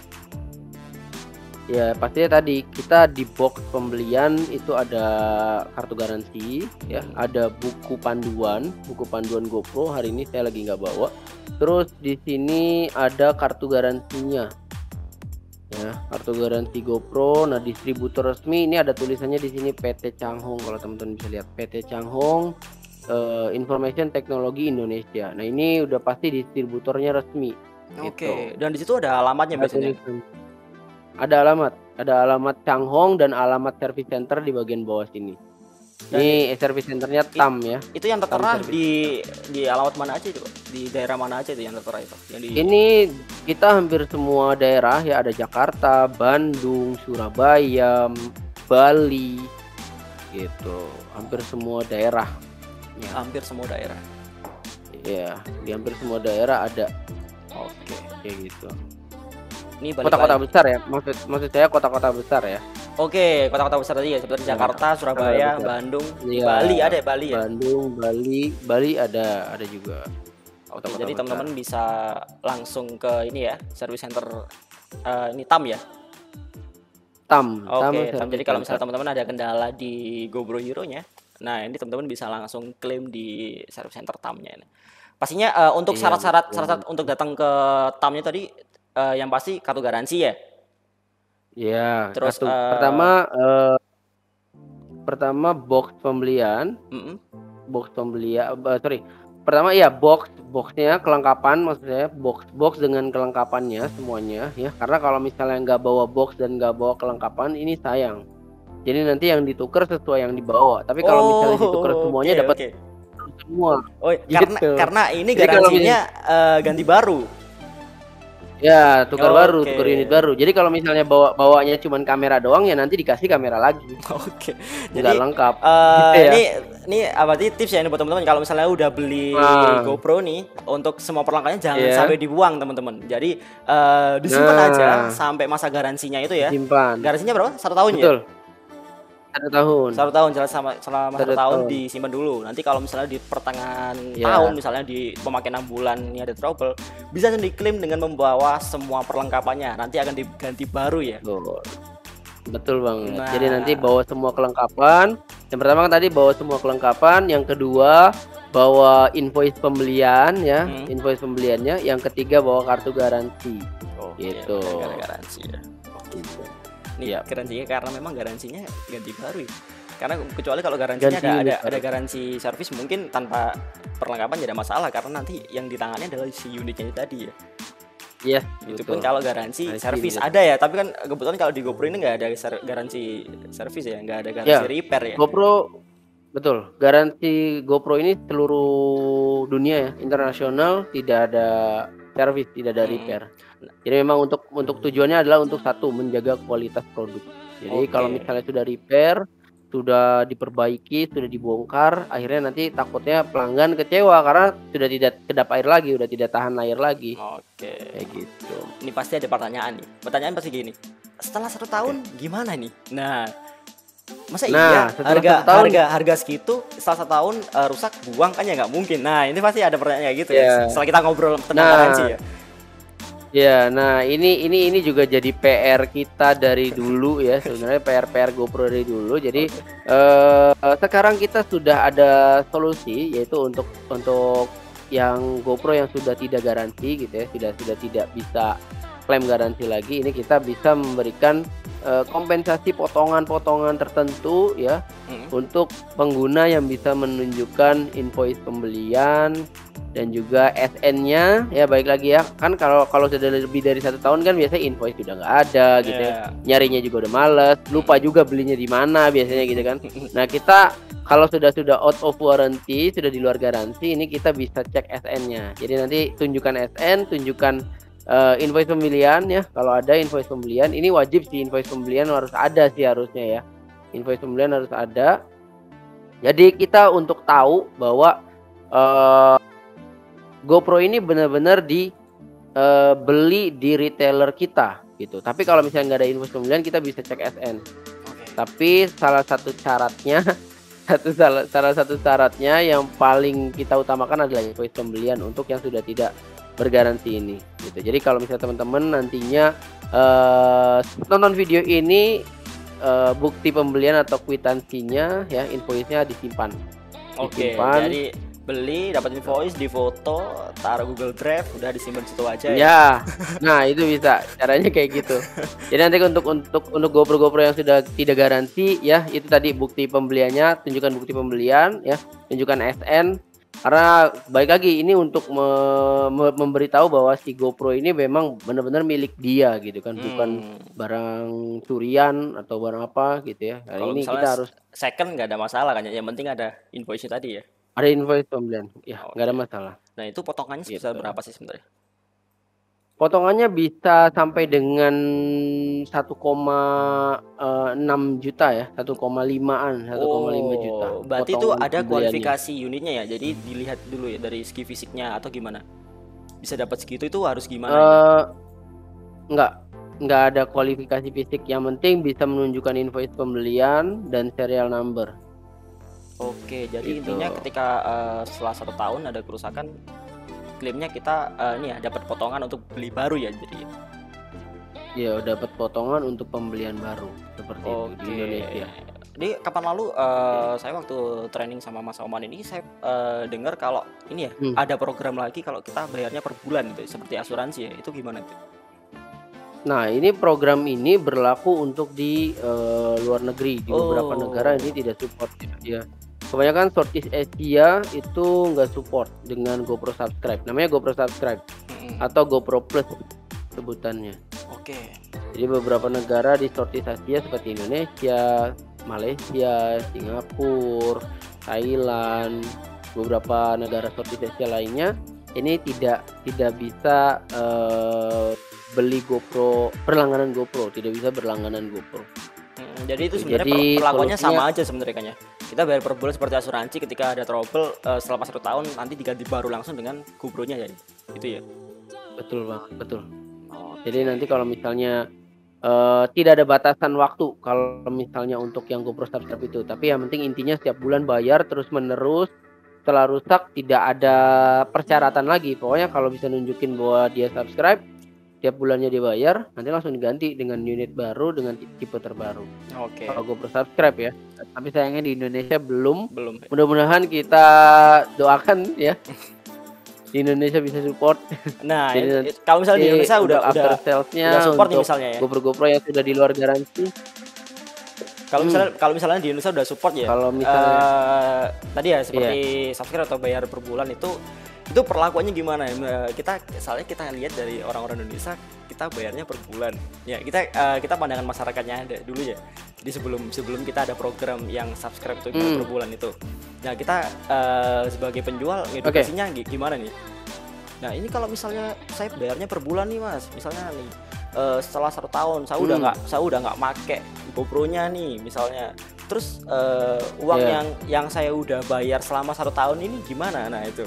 Ya pastinya tadi, kita di box pembelian itu ada kartu garansi ya, Mhm. ada buku panduan, buku panduan GoPro, hari ini saya lagi nggak bawa. Terus di sini ada kartu garansinya ya, kartu garansi GoPro. Nah, distributor resmi ini ada tulisannya di sini P T Changhong, kalau teman-teman bisa lihat P T Changhong, eee, Information Technology Indonesia. Nah, ini udah pasti distributornya resmi gitu. Oke, dan di situ ada alamatnya Ada biasanya? tulisan ada alamat ada alamat Changhong dan alamat service center di bagian bawah sini. Dan it Ini, eh, service centernya it Tam ya, itu yang Tam tertera Service Center. di di alamat mana aja itu, Pak? Di daerah mana aja itu yang tertera itu? Yang di Ini kita hampir semua daerah ya, ada Jakarta, Bandung, Surabaya, Bali, gitu. Hampir semua daerah ya. hampir semua daerah? Iya, di hampir semua daerah ada, Oke. kayak gitu. Ini balik Kota-kota lagi besar ya, maksud maksud saya kota-kota besar ya. oke, kota-kota besar tadi ya, seperti Ya, Jakarta, kota-kota Surabaya, besar. Bandung, di Iya, Bali ada ya, Bali ya? Bandung, Bali Bali ada ada juga, Oke, kota-kota jadi besar. teman-teman bisa langsung ke ini ya, service center, eee, ini Tam ya? Tam Tam Oke, Tam. Jadi Service kalau Center. misalnya teman-teman ada kendala di GoPro Hero-nya, nah ini teman-teman bisa langsung klaim di service center Tamnya ini. Pastinya, eee, untuk Iya, syarat-syarat betul syarat-syarat untuk betul. datang ke Tamnya tadi, eee, yang pasti kartu garansi ya? Iya, Terus, kartu eee pertama, eee, pertama box pembelian mhm, box pembelia eee, sorry, pertama iya box box-nya kelengkapan, maksud saya box box dengan kelengkapannya semuanya ya, karena kalau misalnya nggak bawa box dan nggak bawa kelengkapan ini sayang. Jadi nanti yang ditukar sesuai yang dibawa, tapi kalau misalnya ditukar oh, oke semuanya dapat oke. semua, Oh, karena gitu. karena ini Jadi kalau mis garansinya, eee, ganti baru? ya, tukar baru, Oke. tukar unit baru. Jadi kalau misalnya bawa bawanya cuman kamera doang, ya nanti dikasih kamera lagi, Oke. nggak Jadi, lengkap, eee, gitu ya. ini ini apa sih tips ya ini buat teman-teman kalau misalnya udah beli Nah. GoPro nih untuk semua perlengkapannya jangan Iya. sampai dibuang teman-teman. Jadi eh, disimpan Nah. aja sampai masa garansinya itu ya. Simpan. Garansinya berapa? Satu tahun ya? Betul. Satu tahun. Satu tahun jelas sama selama Satu satu tahun tahun. disimpan dulu. Nanti kalau misalnya di pertengahan Iya. tahun misalnya di pemakaian enam bulan ini ada trouble, bisa diklaim dengan membawa semua perlengkapannya. Nanti akan diganti baru ya. Betul. Betul banget. Nah. Jadi nanti bawa semua kelengkapan. Yang pertama kan tadi bawa semua kelengkapan, yang kedua bawa invoice pembelian ya, Hmm. invoice pembeliannya, yang ketiga bawa kartu garansi. Oh, Gitu. gara-gara garansi ya. Gitu. Nih Iya. garansinya karena memang garansinya ganti baru ya. Karena kecuali kalau garansinya Ganti ada ada, unit ada baru. garansi servis mungkin tanpa perlengkapan tidak ada masalah karena nanti yang ditangani adalah si unitnya itu tadi ya. Iya, Itu betul. pun kalau garansi Garansi servis unit. ada ya, tapi kan kebetulan kalau di GoPro ini nggak ada ser- garansi servis ya, nggak ada garansi Ya, repair ya. GoPro betul. Garansi GoPro ini seluruh dunia ya, internasional, tidak ada servis, tidak ada Hmm. repair. Jadi memang untuk untuk tujuannya adalah untuk satu menjaga kualitas produk. Jadi Oke. kalau misalnya sudah repair, sudah diperbaiki, sudah dibongkar, akhirnya nanti takutnya pelanggan kecewa karena sudah tidak kedap air lagi, sudah tidak tahan air lagi. Oke. Kayak gitu. Ini pasti ada pertanyaan nih. Pertanyaan pasti gini. Setelah satu tahun gimana nih? Nah, masa Nah, iya setelah harga satu tahun- harga harga segitu setelah satu tahun eh, rusak buang kan ya nggak mungkin. Nah, ini pasti ada pertanyaan kayak gitu ya. Iya. Setelah kita ngobrol tentang Nah, garansi ya. Ya, nah ini ini ini juga jadi P R kita dari dulu ya, sebenarnya P R P R GoPro dari dulu. Jadi eh, sekarang kita sudah ada solusi, yaitu untuk untuk yang GoPro yang sudah tidak garansi gitu ya, sudah sudah tidak bisa klaim garansi lagi. Ini kita bisa memberikan eh, kompensasi potongan-potongan tertentu ya Mm. untuk pengguna yang bisa menunjukkan invoice pembelian dan juga S N-nya ya. Baik lagi ya, kan kalau kalau sudah lebih dari satu tahun kan biasanya invoice sudah nggak ada gitu ya, Iya. nyarinya juga udah males, lupa juga belinya di mana biasanya gitu kan. Nah kita kalau sudah sudah out of warranty, sudah di luar garansi, ini kita bisa cek S N-nya. Jadi nanti tunjukkan S N, tunjukkan eh, invoice pembelian ya. Kalau ada invoice pembelian, ini wajib sih, invoice pembelian harus ada sih harusnya ya. Invoice pembelian harus ada. Jadi kita untuk tahu bahwa eh, GoPro ini benar-benar di eh, beli di retailer kita gitu. Tapi kalau misalnya nggak ada invoice pembelian, kita bisa cek S N. Oke. Tapi salah satu syaratnya satu salah, salah satu syaratnya yang paling kita utamakan adalah invoice pembelian untuk yang sudah tidak bergaransi ini gitu. Jadi kalau misalnya teman-teman nantinya eh, nonton video ini, eh, bukti pembelian atau kwitansinya ya, invoice-nya disimpan. Oke, Disimpan. jadi beli dapat invoice, difoto, taruh Google Drive, udah disimpan situ aja ya. Ya, nah itu bisa caranya kayak gitu. Jadi nanti untuk untuk untuk GoPro GoPro yang sudah tidak garansi ya, itu tadi bukti pembeliannya, tunjukkan bukti pembelian ya, tunjukkan S N. Karena baik lagi ini untuk me- me- memberitahu bahwa si GoPro ini memang benar-benar milik dia gitu kan, bukan Hmm. barang curian atau barang apa gitu ya. Nah, Kalau ini misalnya kita harus second nggak ada masalah kan ya. Yang penting ada invoice-nya tadi ya. ada invoice pembelian, ya nggak ada Oke. masalah. Nah, itu potongannya sebesar Gitu. berapa sih sebenarnya? Potongannya bisa sampai dengan satu koma enam juta ya, satu koma lima-an, satu koma lima juta. Oh, berarti itu potongan ada pembeliannya. kualifikasi unitnya ya. Jadi dilihat dulu ya dari segi fisiknya atau gimana? Bisa dapat segitu itu harus gimana ini? Eh, enggak, enggak ada kualifikasi fisik. Yang penting bisa menunjukkan invoice pembelian dan serial number. Oke, jadi Gitu. intinya ketika eh, setelah satu tahun ada kerusakan, klaimnya kita eh, ini ya dapat potongan untuk beli baru ya. Jadi Ya, dapat potongan untuk pembelian baru seperti itu di oke. Indonesia. Jadi kapan lalu eh, saya waktu training sama Mas Oman ini saya eh, dengar kalau ini ya Hmm. ada program lagi kalau kita bayarnya per bulan gitu seperti asuransi ya. Itu gimana tuh? Nah, ini program ini berlaku untuk di eh, luar negeri, di beberapa Oh. negara ini tidak support ya. Kebanyakan Southeast Asia itu nggak support dengan GoPro Subscribe. Namanya GoPro Subscribe Mm-mm. atau GoPro Plus sebutannya. Oke. Jadi beberapa negara di Southeast Asia seperti Indonesia, Malaysia, Singapura, Thailand, beberapa negara Southeast Asia lainnya ini tidak tidak bisa eh, beli GoPro, berlangganan GoPro, tidak bisa berlangganan GoPro. Mm, jadi itu sebenarnya Jadi per- perlakuannya solusinya- sama aja sebenarnya kan ya. kita bayar per bulan seperti asuransi, ketika ada trouble uh, selama satu tahun nanti diganti baru langsung dengan GoPro-nya ya. Itu ya. Betul banget, betul. Oh, Jadi nanti kalau misalnya uh, tidak ada batasan waktu kalau misalnya untuk yang GoPro subscribe itu, tapi yang penting intinya setiap bulan bayar terus menerus. Setelah rusak tidak ada persyaratan lagi. Pokoknya kalau bisa nunjukin bahwa dia subscribe, tiap bulannya dia bayar, nanti langsung diganti dengan unit baru dengan tipe terbaru. Oke. Kalau GoPro subscribe ya. Tapi sayangnya di Indonesia belum. Belum. Mudah-mudahan kita doakan ya. Di Indonesia bisa support. Nah, Jadi it- kalau misalnya di nanti Indonesia untuk udah after udah sales-nya udah support nih untuk misalnya ya. GoPro-GoPro yang sudah di luar garansi. Kalau Hmm. misalnya kalau misalnya di Indonesia udah support ya. Kalau misalnya- eh, tadi ya seperti subscribe atau bayar per bulan itu itu perlakuannya gimana ya? Eh, Kita soalnya kita lihat dari orang-orang Indonesia kita bayarnya per bulan. Ya, kita eh, kita pandangan masyarakatnya ada dulu ya. Jadi sebelum sebelum kita ada program yang subscribe itu Hmm. per bulan itu. Nah, kita eh, sebagai penjual edukasinya gi- gimana nih? Nah, ini kalau misalnya saya bayarnya per bulan nih, Mas. Misalnya nih eh, setelah satu tahun saya udah Hmm. nggak saya udah nggak make GoPro-nya nih misalnya. Terus eh, uang Yeah. yang yang saya udah bayar selama satu tahun ini gimana? Nah, itu.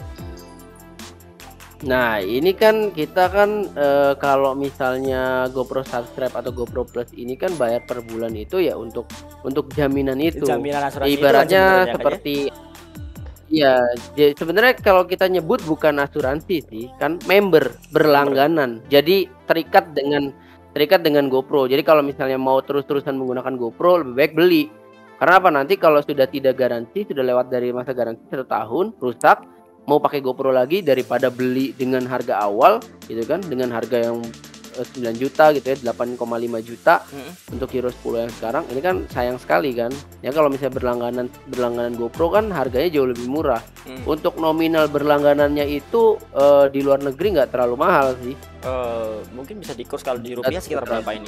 Nah, ini kan kita kan eh, kalau misalnya GoPro subscribe atau GoPro Plus ini kan bayar per bulan itu ya untuk untuk jaminan itu. Jaminan asuransi itu Ibaratnya kan sebenarnya kan ya? seperti ya, jadi sebenarnya kalau kita nyebut bukan asuransi sih, kan member berlangganan. Jadi terikat dengan terikat dengan GoPro. Jadi kalau misalnya mau terus-terusan menggunakan GoPro lebih baik beli. Karena apa, nanti kalau sudah tidak garansi, sudah lewat dari masa garansi satu tahun, rusak, mau pakai GoPro lagi daripada beli dengan harga awal gitu kan, dengan harga yang eh, sembilan juta gitu ya, delapan koma lima juta Mm-mm. untuk Hero sepuluh yang sekarang. Ini kan sayang sekali kan. Ya kalau misalnya berlangganan berlangganan GoPro kan harganya jauh lebih murah. Hmm. Untuk nominal berlangganannya itu eh, di luar negeri nggak terlalu mahal sih. Eh, mungkin bisa di kurs kalau di rupiah sekitar berapa ini?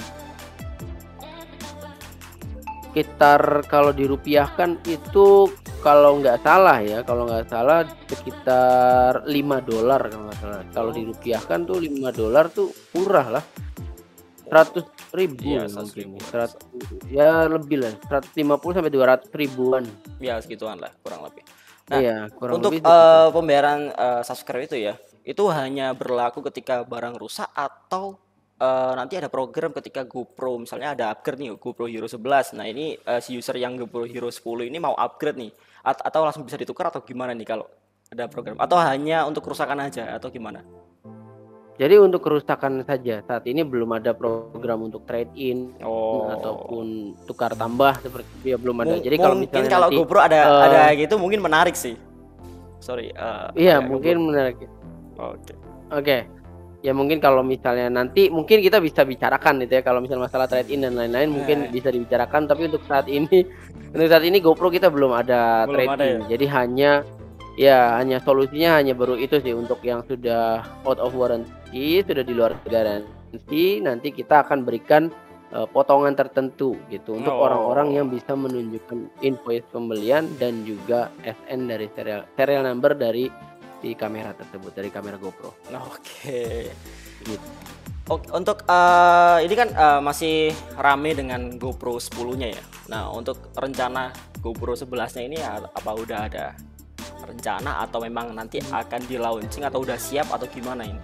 Sekitar kalau dirupiahkan itu kalau nggak salah ya, kalau nggak salah sekitar lima dolar kalau nggak salah. Kalau Oh. dirupiahkan tuh lima dolar tuh murah lah. seratus ribu Iya, seratus mungkin. ribu. seratus ya lebih lah, seratus lima puluh sampai dua ratus ribuan. Ya segituan lah kurang lebih. Nah, Iya, kurang untuk lebih segitu. eh, pembayaran eh, subscribe itu ya, itu hanya berlaku ketika barang rusak atau eh, nanti ada program ketika GoPro misalnya ada upgrade nih GoPro Hero sebelas. Nah, ini eh, si user yang GoPro Hero sepuluh ini mau upgrade nih At- atau langsung bisa ditukar atau gimana nih kalau ada program atau hanya untuk kerusakan aja atau gimana? Jadi untuk kerusakan saja saat ini belum ada program untuk trade in Oh. ataupun tukar tambah seperti itu ya, belum ada. Mung- Jadi kalau mungkin misalnya kalau nanti, GoPro ada eh, ada gitu mungkin menarik sih. Sorry. eh, iya ada mungkin GoPro. menarik. Oke. Oke. Ya mungkin kalau misalnya nanti mungkin kita bisa bicarakan gitu ya, kalau misalnya masalah trade in dan lain-lain mungkin Nah. bisa dibicarakan, tapi untuk saat ini untuk saat ini GoPro kita belum ada Belum trade ada in. ya? Jadi hanya ya hanya solusinya hanya baru itu sih, untuk yang sudah out of warranty, sudah di luar garansi, nanti kita akan berikan eh, potongan tertentu gitu untuk Oh. orang-orang yang bisa menunjukkan invoice pembelian dan juga S N dari serial serial number dari di kamera tersebut, dari kamera GoPro. Oke. Gitu. Oke, untuk eh, ini kan eh, masih rame dengan GoPro sepuluh-nya ya. Nah, untuk rencana GoPro sebelas-nya ini ya, apa udah ada rencana atau memang nanti akan di launching atau udah siap atau gimana ini?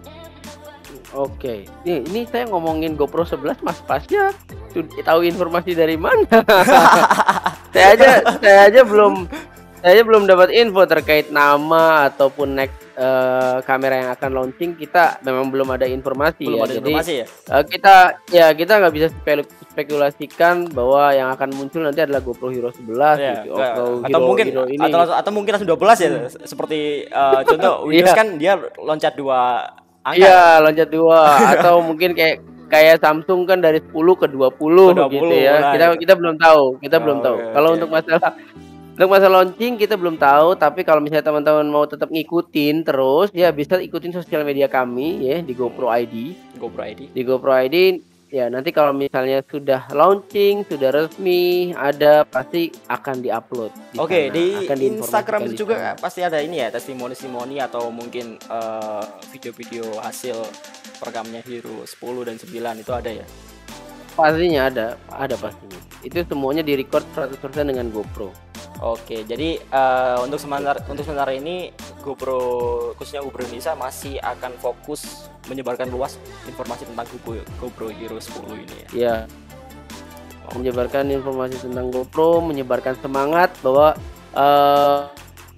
Oke, ini, ini saya ngomongin GoPro sebelas, Mas Pasya sud- tahu informasi dari mana? saya aja saya aja belum saya aja belum dapat info terkait nama ataupun next eh, kamera yang akan launching. Kita memang belum ada informasi Belum ya. ada Jadi informasi ya? eh, kita ya kita nggak bisa spek- spekulasikan bahwa yang akan muncul nanti adalah GoPro Hero sebelas Ya, gitu. enggak. Atau atau Hero- mungkin Hero ini. atau atau mungkin langsung dua belas ya seperti eh, contoh Windows Iya. kan dia loncat dua angka. Iya, loncat dua atau mungkin kayak kayak Samsung kan dari sepuluh ke dua puluh, Ke dua puluh, gitu ya. nah, Kita itu. kita belum tahu, kita Oh, belum tahu. oke, Kalau oke. untuk masalah untuk masalah launching kita belum tahu, tapi kalau misalnya teman-teman mau tetap ngikutin terus ya bisa ikutin sosial media kami ya di GoPro I D. GoPro I D. Di GoPro I D ya, nanti kalau misalnya sudah launching, sudah resmi, ada pasti akan diupload di Oke, sana, di akan diinformasikan Instagram di itu juga sana. pasti ada ini ya, testimoni-testimoni atau mungkin eh, video-video hasil perekamnya Hero sepuluh dan sembilan itu ada ya. Pastinya ada, ada pastinya. Itu semuanya direcord seratus persen dengan GoPro. Oke, jadi eh, untuk sementara untuk sementara ini GoPro, khususnya GoPro Indonesia masih akan fokus menyebarkan luas informasi tentang GoPro, GoPro Hero sepuluh ini ya. Ya, menyebarkan informasi tentang GoPro, menyebarkan semangat bahwa uh,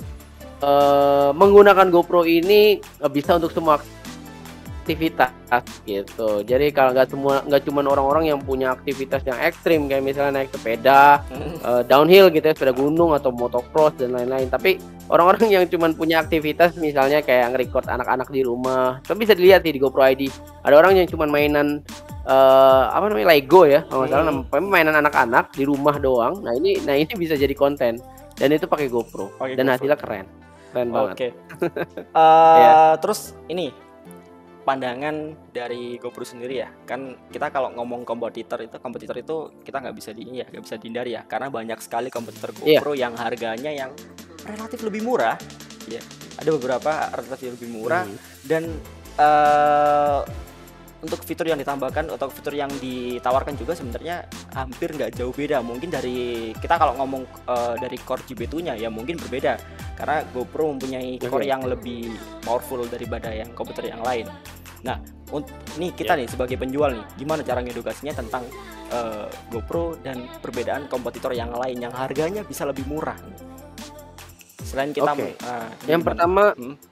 uh, menggunakan GoPro ini uh, bisa untuk semua aktivitas gitu. Jadi kalau nggak semua, nggak cuma orang-orang yang punya aktivitas yang ekstrim kayak misalnya naik sepeda, uh, downhill gitu ya, sepeda gunung atau motocross dan lain-lain. Tapi orang-orang yang cuma punya aktivitas misalnya kayak nge-record anak-anak di rumah, itu bisa dilihat sih di GoPro I D. Ada orang yang cuma mainan uh, apa namanya Lego ya, kalau nggak salah hmm. mainan anak-anak di rumah doang. Nah ini, nah ini bisa jadi konten dan itu pakai GoPro pake dan GoPro. Hasilnya keren, keren banget. Oke. uh, ya. Terus ini pandangan dari GoPro sendiri ya, kan kita kalau ngomong kompetitor itu kompetitor itu kita nggak bisa di ya nggak bisa dihindari ya, karena banyak sekali kompetitor GoPro yeah. yang harganya yang relatif lebih murah ya, ada beberapa relatif lebih murah hmm. dan uh, untuk fitur yang ditambahkan atau fitur yang ditawarkan juga sebenarnya hampir nggak jauh beda. Mungkin dari kita kalau ngomong uh, dari core G B dua nya ya mungkin berbeda, karena GoPro mempunyai core yang lebih powerful daripada yang komputer yang lain. Nah, untuk nih kita yeah. nih sebagai penjual nih, gimana cara ngedukasinya tentang uh, GoPro dan perbedaan kompetitor yang lain yang harganya bisa lebih murah? Selain kita, okay. uh, gimana? yang pertama, hmm? oke,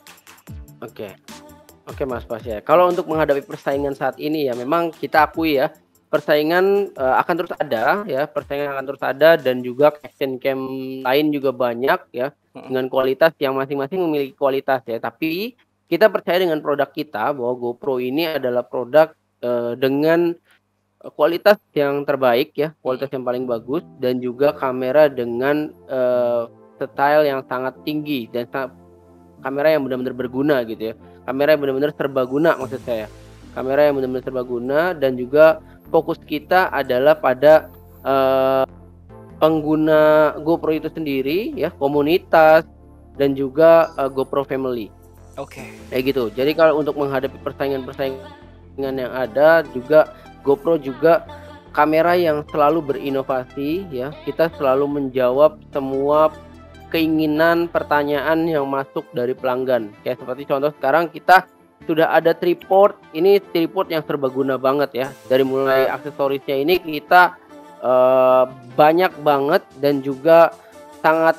okay. oke okay, Mas Pas ya. Kalau untuk menghadapi persaingan saat ini ya, memang kita akui ya, persaingan uh, akan terus ada ya, persaingan akan terus ada dan juga action cam lain juga banyak ya, hmm. dengan kualitas yang masing-masing memiliki kualitas ya, tapi kita percaya dengan produk kita bahwa GoPro ini adalah produk uh, dengan kualitas yang terbaik ya, kualitas yang paling bagus dan juga kamera dengan uh, style yang sangat tinggi dan sangat, kamera yang benar-benar berguna gitu ya. Kamera yang benar-benar serbaguna maksud saya. Kamera yang benar-benar serbaguna dan juga fokus kita adalah pada uh, pengguna GoPro itu sendiri ya, komunitas dan juga uh, GoPro family. Oke. Okay. Kayak gitu. Jadi kalau untuk menghadapi persaingan-persaingan yang ada juga GoPro juga kamera yang selalu berinovasi ya. Kita selalu menjawab semua keinginan pertanyaan yang masuk dari pelanggan. Kayak seperti contoh sekarang kita sudah ada tripod. Ini tripod yang serbaguna banget ya. Dari mulai aksesorisnya ini kita uh, banyak banget dan juga sangat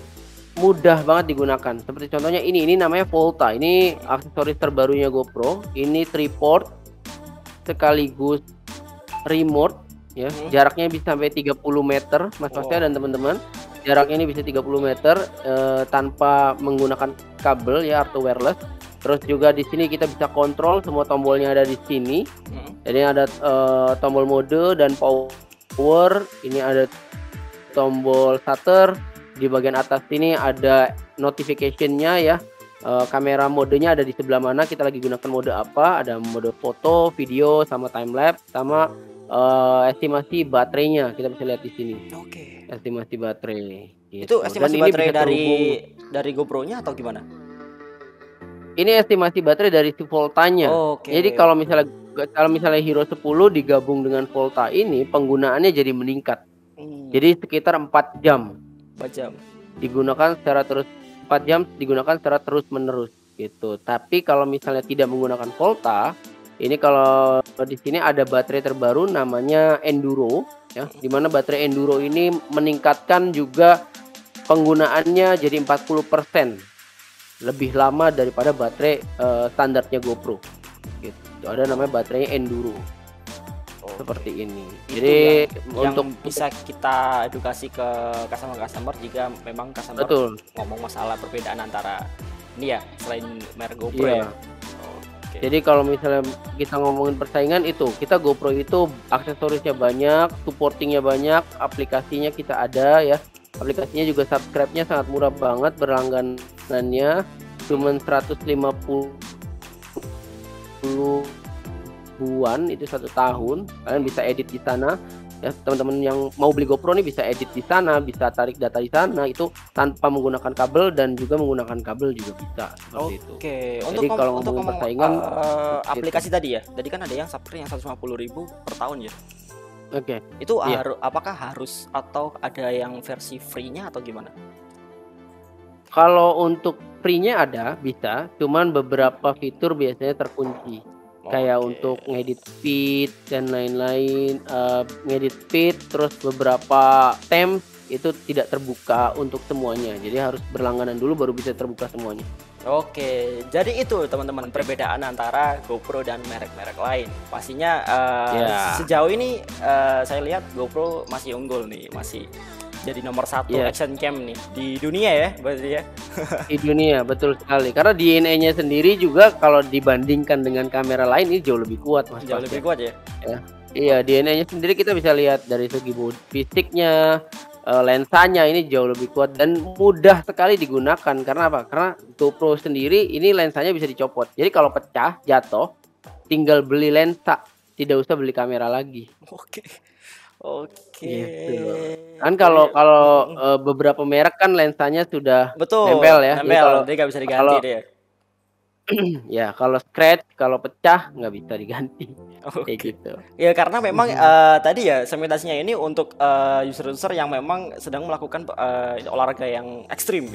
mudah banget digunakan. Seperti contohnya ini, ini namanya Volta. Ini aksesoris terbarunya GoPro. Ini tripod sekaligus remote ya. Hmm. Jaraknya bisa sampai tiga puluh meter, Mas Pasya oh. dan teman-teman. Jaraknya ini bisa tiga puluh meter eh, tanpa menggunakan kabel ya atau wireless. Terus juga di sini kita bisa kontrol semua tombolnya ada di sini. Hmm. Jadi ada eh, tombol mode dan power. Ini ada tombol shutter. Di bagian atas ini ada notification-nya ya. E, kamera modenya ada di sebelah mana, kita lagi gunakan mode apa. Ada mode foto, video, sama time lapse, sama e, estimasi baterainya. Kita bisa lihat di sini. Oke. Okay. Estimasi baterai. Gitu. Itu estimasi Dan baterai dari dari GoPro-nya atau gimana? Ini estimasi baterai dari si Voltanya. Oh, okay. Jadi kalau misalnya kalau misalnya Hero sepuluh digabung dengan Volta ini, penggunaannya jadi meningkat. Hmm. Jadi sekitar empat jam. empat jam digunakan secara terus empat jam digunakan secara terus menerus gitu. Tapi kalau misalnya tidak menggunakan Volta, ini kalau di sini ada baterai terbaru namanya Enduro ya, di mana baterai Enduro ini meningkatkan juga penggunaannya jadi empat puluh persen lebih lama daripada baterai uh, standarnya GoPro gitu. Ada namanya baterai Enduro. Seperti ini. Itu Jadi yang, untuk yang bisa kita edukasi ke customer-customer jika memang customer betul. ngomong masalah perbedaan antara ini ya selain merek GoPro iya. ya. Okay. Jadi kalau misalnya kita ngomongin persaingan itu, kita GoPro itu aksesorisnya banyak, supportingnya banyak, aplikasinya kita ada ya. Aplikasinya juga subscribe-nya sangat murah banget, berlangganannya cuma seratus lima puluh buan itu satu tahun. Kalian bisa edit di sana ya, teman-teman yang mau beli GoPro nih bisa edit di sana, bisa tarik data di sana itu tanpa menggunakan kabel dan juga menggunakan kabel juga bisa seperti itu. Oke. Jadi untuk kalau untuk ngomongin persaingan uh, aplikasi itu. Tadi ya, tadi kan ada yang subscribe yang seratus lima puluh ribu per tahun ya. Oke. Itu Iya. haru apakah harus atau ada yang versi free-nya atau gimana? Kalau untuk free-nya ada, bisa, cuman beberapa fitur biasanya terkunci. Kayak Oke. untuk ngedit feed dan lain-lain, eee, ngedit feed, terus beberapa themes itu tidak terbuka untuk semuanya. Jadi harus berlangganan dulu baru bisa terbuka semuanya. Oke, jadi itu teman-teman perbedaan antara GoPro dan merek-merek lain. Pastinya eh, Ya. sejauh ini eh, saya lihat GoPro masih unggul nih, masih jadi nomor satu Iya. action cam nih di dunia ya, berarti ya. Di dunia, betul sekali. Karena D N A-nya sendiri juga kalau dibandingkan dengan kamera lain ini jauh lebih kuat, Mas Jauh Bas, lebih ya. kuat ya. Ya. Iya, D N A-nya sendiri kita bisa lihat dari segi bod fisiknya, eee, lensanya ini jauh lebih kuat dan mudah sekali digunakan. Karena apa? Karena GoPro sendiri ini lensanya bisa dicopot. Jadi kalau pecah, jatuh, tinggal beli lensa, tidak usah beli kamera lagi. Oke. Oke. Gitu. Kan kalau Jadi kalau, mhm. eee, beberapa merek kan lensanya sudah Betul, nempel ya. Jadi nempel, kalau jadi nggak bisa diganti kalau deh. ya kalau scratch, kalau pecah nggak bisa diganti, kayak Oke. gitu. Ya karena memang Mhm. eh, tadi ya segmentasinya ini untuk eh, user-user yang memang sedang melakukan eh, olahraga yang ekstrim.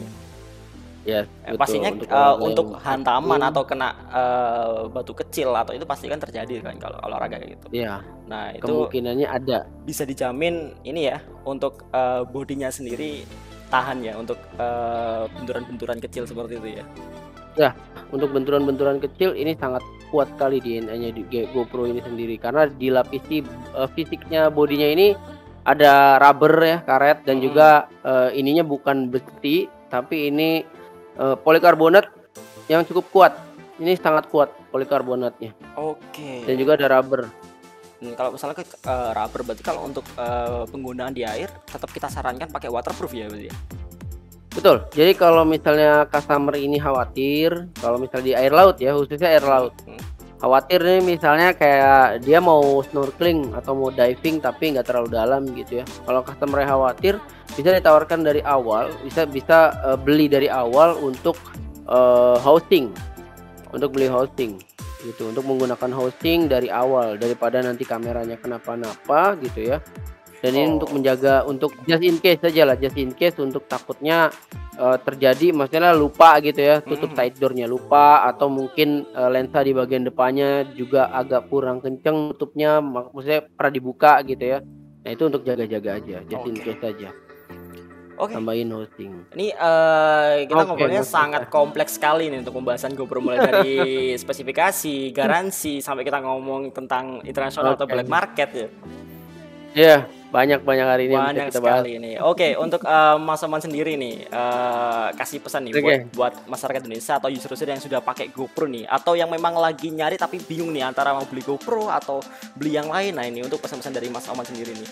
Ya, Eh, betul. pastinya Untuk eh, olahraga untuk yang hantaman ekstrim. atau kena eh, batu kecil atau itu pasti kan terjadi kan kalau olahraga kayak gitu. Iya, Nah itu kemungkinannya ada. bisa dijamin ini ya untuk eh, bodinya sendiri tahan ya untuk eh, benturan-benturan kecil seperti itu ya. Ya, untuk benturan-benturan kecil ini sangat kuat sekali D N A-nya di G GoPro ini sendiri karena dilapisi eee, fisiknya bodinya ini ada rubber ya, karet dan Mhm. juga eee, ininya bukan besi tapi ini eee, polikarbonat yang cukup kuat. Ini sangat kuat polikarbonatnya. Oke. Dan juga ada rubber. Hmm, kalau misalnya ke eh, rubber berarti kalau untuk eh, penggunaan di air tetap kita sarankan pakai waterproof ya berarti ya. Betul. Jadi kalau misalnya customer ini khawatir, kalau misalnya di air laut ya, khususnya air laut. Hmm. Khawatir nih misalnya kayak dia mau snorkeling atau mau diving tapi nggak terlalu dalam gitu ya. Kalau customer khawatir bisa ditawarkan dari awal, bisa bisa uh, beli dari awal untuk uh, hosting, untuk beli hosting gitu, untuk menggunakan hosting dari awal daripada nanti kameranya kenapa-napa gitu ya. Dan ini Oh. untuk menjaga, untuk just in case saja lah, just in case untuk takutnya uh, terjadi, maksudnya lupa gitu ya, tutup Mhm. side door-nya lupa atau mungkin uh, lensa di bagian depannya juga agak kurang kenceng tutupnya, mak maksudnya pernah dibuka gitu ya. Nah itu untuk jaga-jaga aja, just in Oke. case saja. Oke. Tambahin hosting. Ini eh, kita Oke, ngobrolnya Mas sangat Bas. kompleks sekali nih untuk pembahasan GoPro mulai dari spesifikasi, garansi sampai kita ngomong tentang internasional atau Oke. black market ya. Iya, banyak-banyak hari ini yang bisa Banyak kita bahas. sekali nih. Oke, untuk eh, Mas Oman sendiri nih eh, kasih pesan nih buat Oke. buat masyarakat Indonesia atau user-user yang sudah pakai GoPro nih atau yang memang lagi nyari tapi bingung nih antara mau beli GoPro atau beli yang lain. Nah, ini untuk pesan-pesan dari Mas Oman sendiri nih.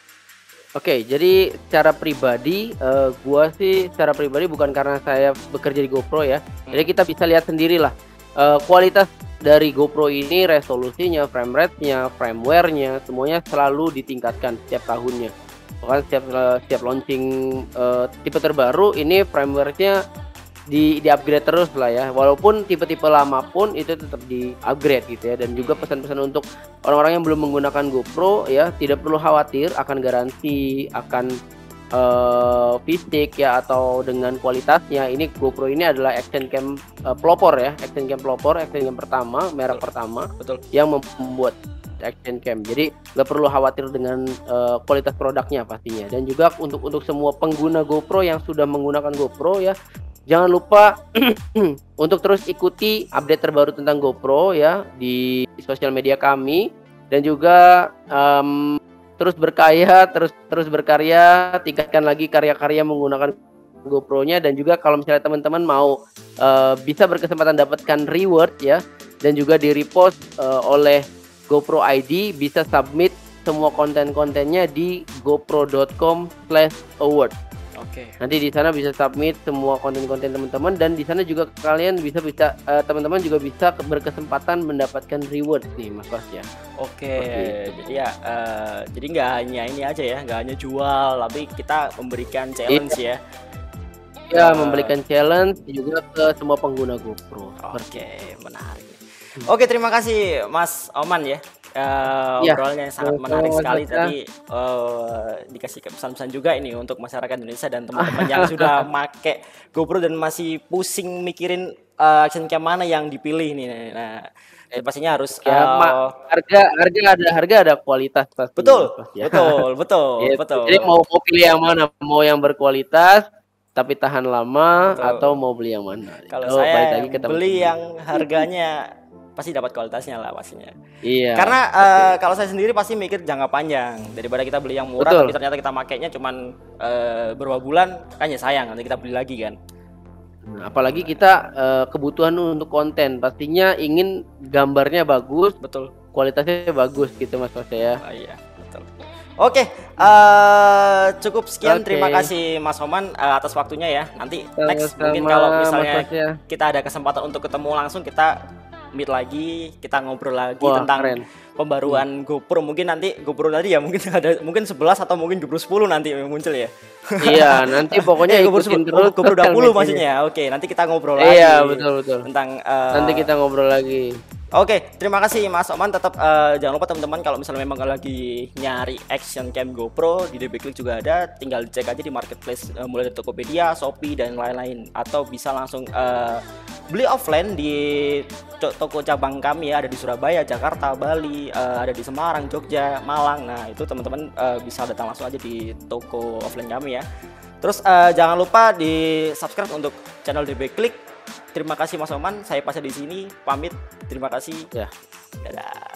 Oke, jadi secara pribadi, eee, gua sih secara pribadi bukan karena saya bekerja di GoPro ya. Jadi kita bisa lihat sendirilah, eee, kualitas dari GoPro ini, resolusinya, frame rate-nya, firmware-nya, semuanya selalu ditingkatkan setiap tahunnya. Bahkan setiap, eee, setiap launching, eee, tipe terbaru ini firmware-nya di di-upgrade terus lah ya. Walaupun tipe-tipe lama pun itu tetap di-upgrade gitu ya. Dan juga pesan-pesan untuk orang-orang yang belum menggunakan GoPro ya, tidak perlu khawatir akan garansi, akan eee, fisik ya atau dengan kualitasnya. Ini GoPro ini adalah action cam eee, pelopor ya, action cam pelopor, action cam pertama, merek pertama Betul. yang membuat action cam. Jadi nggak perlu khawatir dengan eee, kualitas produknya pastinya. Dan juga untuk untuk semua pengguna GoPro yang sudah menggunakan GoPro ya, jangan lupa untuk terus ikuti update terbaru tentang GoPro ya di sosial media kami dan juga em, terus berkarya, terus terus berkarya, tingkatkan lagi karya-karya menggunakan GoPro-nya. Dan juga kalau misalnya teman-teman mau uh, bisa berkesempatan dapatkan reward ya, dan juga di repost uh, oleh GoPro I D, bisa submit semua konten-kontennya di gopro dot com slash award. Oke. Nanti di sana bisa submit semua konten-konten teman-teman dan di sana juga kalian bisa bisa uh, teman-teman juga bisa berkesempatan mendapatkan reward nih Mas Bas ya. Oke, Seperti jadi ya eh, jadi nggak hanya ini aja ya, nggak hanya jual, tapi kita memberikan challenge ya. Ya, Eh, memberikan challenge juga ke semua pengguna GoPro. Oke, menarik. Oke, terima kasih Mas Oman ya. uh, Iya, obrolannya sangat sama-sama menarik Mas sekali Baska. tadi, uh, dikasih pesan-pesan juga ini untuk masyarakat Indonesia dan teman-teman yang sudah make GoPro dan masih pusing mikirin uh, action cam mana yang dipilih nih. Nah, Eh, pastinya harus ya mak uh, harga harga ada harga ada kualitas pastinya betul, Mas Bas ya. betul, betul, Gitu. Jadi betul, mau mau pilih yang mana? Mau yang berkualitas tapi tahan lama atau betul. mau beli yang mana? Kalau Itu balik saya lagi ke yang beli teman-teman. yang harganya pasti dapat kualitasnya lah pastinya. Iya, Karena betul. eh, kalau saya sendiri pasti mikir jangka panjang daripada kita beli yang murah Betul. tapi ternyata kita makainya cuman eh, beberapa bulan, kan ya sayang nanti kita beli lagi kan. Nah, apalagi kita eh, kebutuhan untuk konten pastinya ingin gambarnya bagus, Betul. kualitasnya bagus gitu Mas Bas ya. Oh, iya, betul. Oke, eh, cukup sekian. Oke. Terima kasih Mas Oman eh, atas waktunya ya. Nanti next Sama-sama, mungkin kalau Mas misalnya Bas ya. kita ada kesempatan untuk ketemu langsung, kita meet lagi, kita ngobrol lagi Wah, tentang keren. pembaruan GoPro. Mungkin nanti GoPro tadi ya mungkin ada mungkin sebelas atau mungkin GoPro sepuluh nanti yang muncul ya. Iya, nanti pokoknya Eh, GoPro ikutin sepuluh, terus oh, GoPro dua puluh media. maksudnya. Oke, nanti kita ngobrol lagi Iya, betul betul. tentang eh, Nanti kita ngobrol lagi. Oke, terima kasih Mas Oman. Tetap eh, jangan lupa teman-teman kalau misalnya memang lagi nyari action cam GoPro di D B Click juga ada, tinggal cek aja di marketplace eh, mulai dari Tokopedia, Shopee dan lain-lain, atau bisa langsung eh, beli offline di co- toko cabang kami ya, ada di Surabaya, Jakarta, Bali, eh, ada di Semarang, Jogja, Malang. Nah, itu teman-teman eh, bisa datang langsung aja di toko offline kami ya. Terus eh, jangan lupa di subscribe untuk channel D B Click. Terima kasih Mas Oman, saya pasnya di sini, pamit. Terima kasih. Ya. Dadah.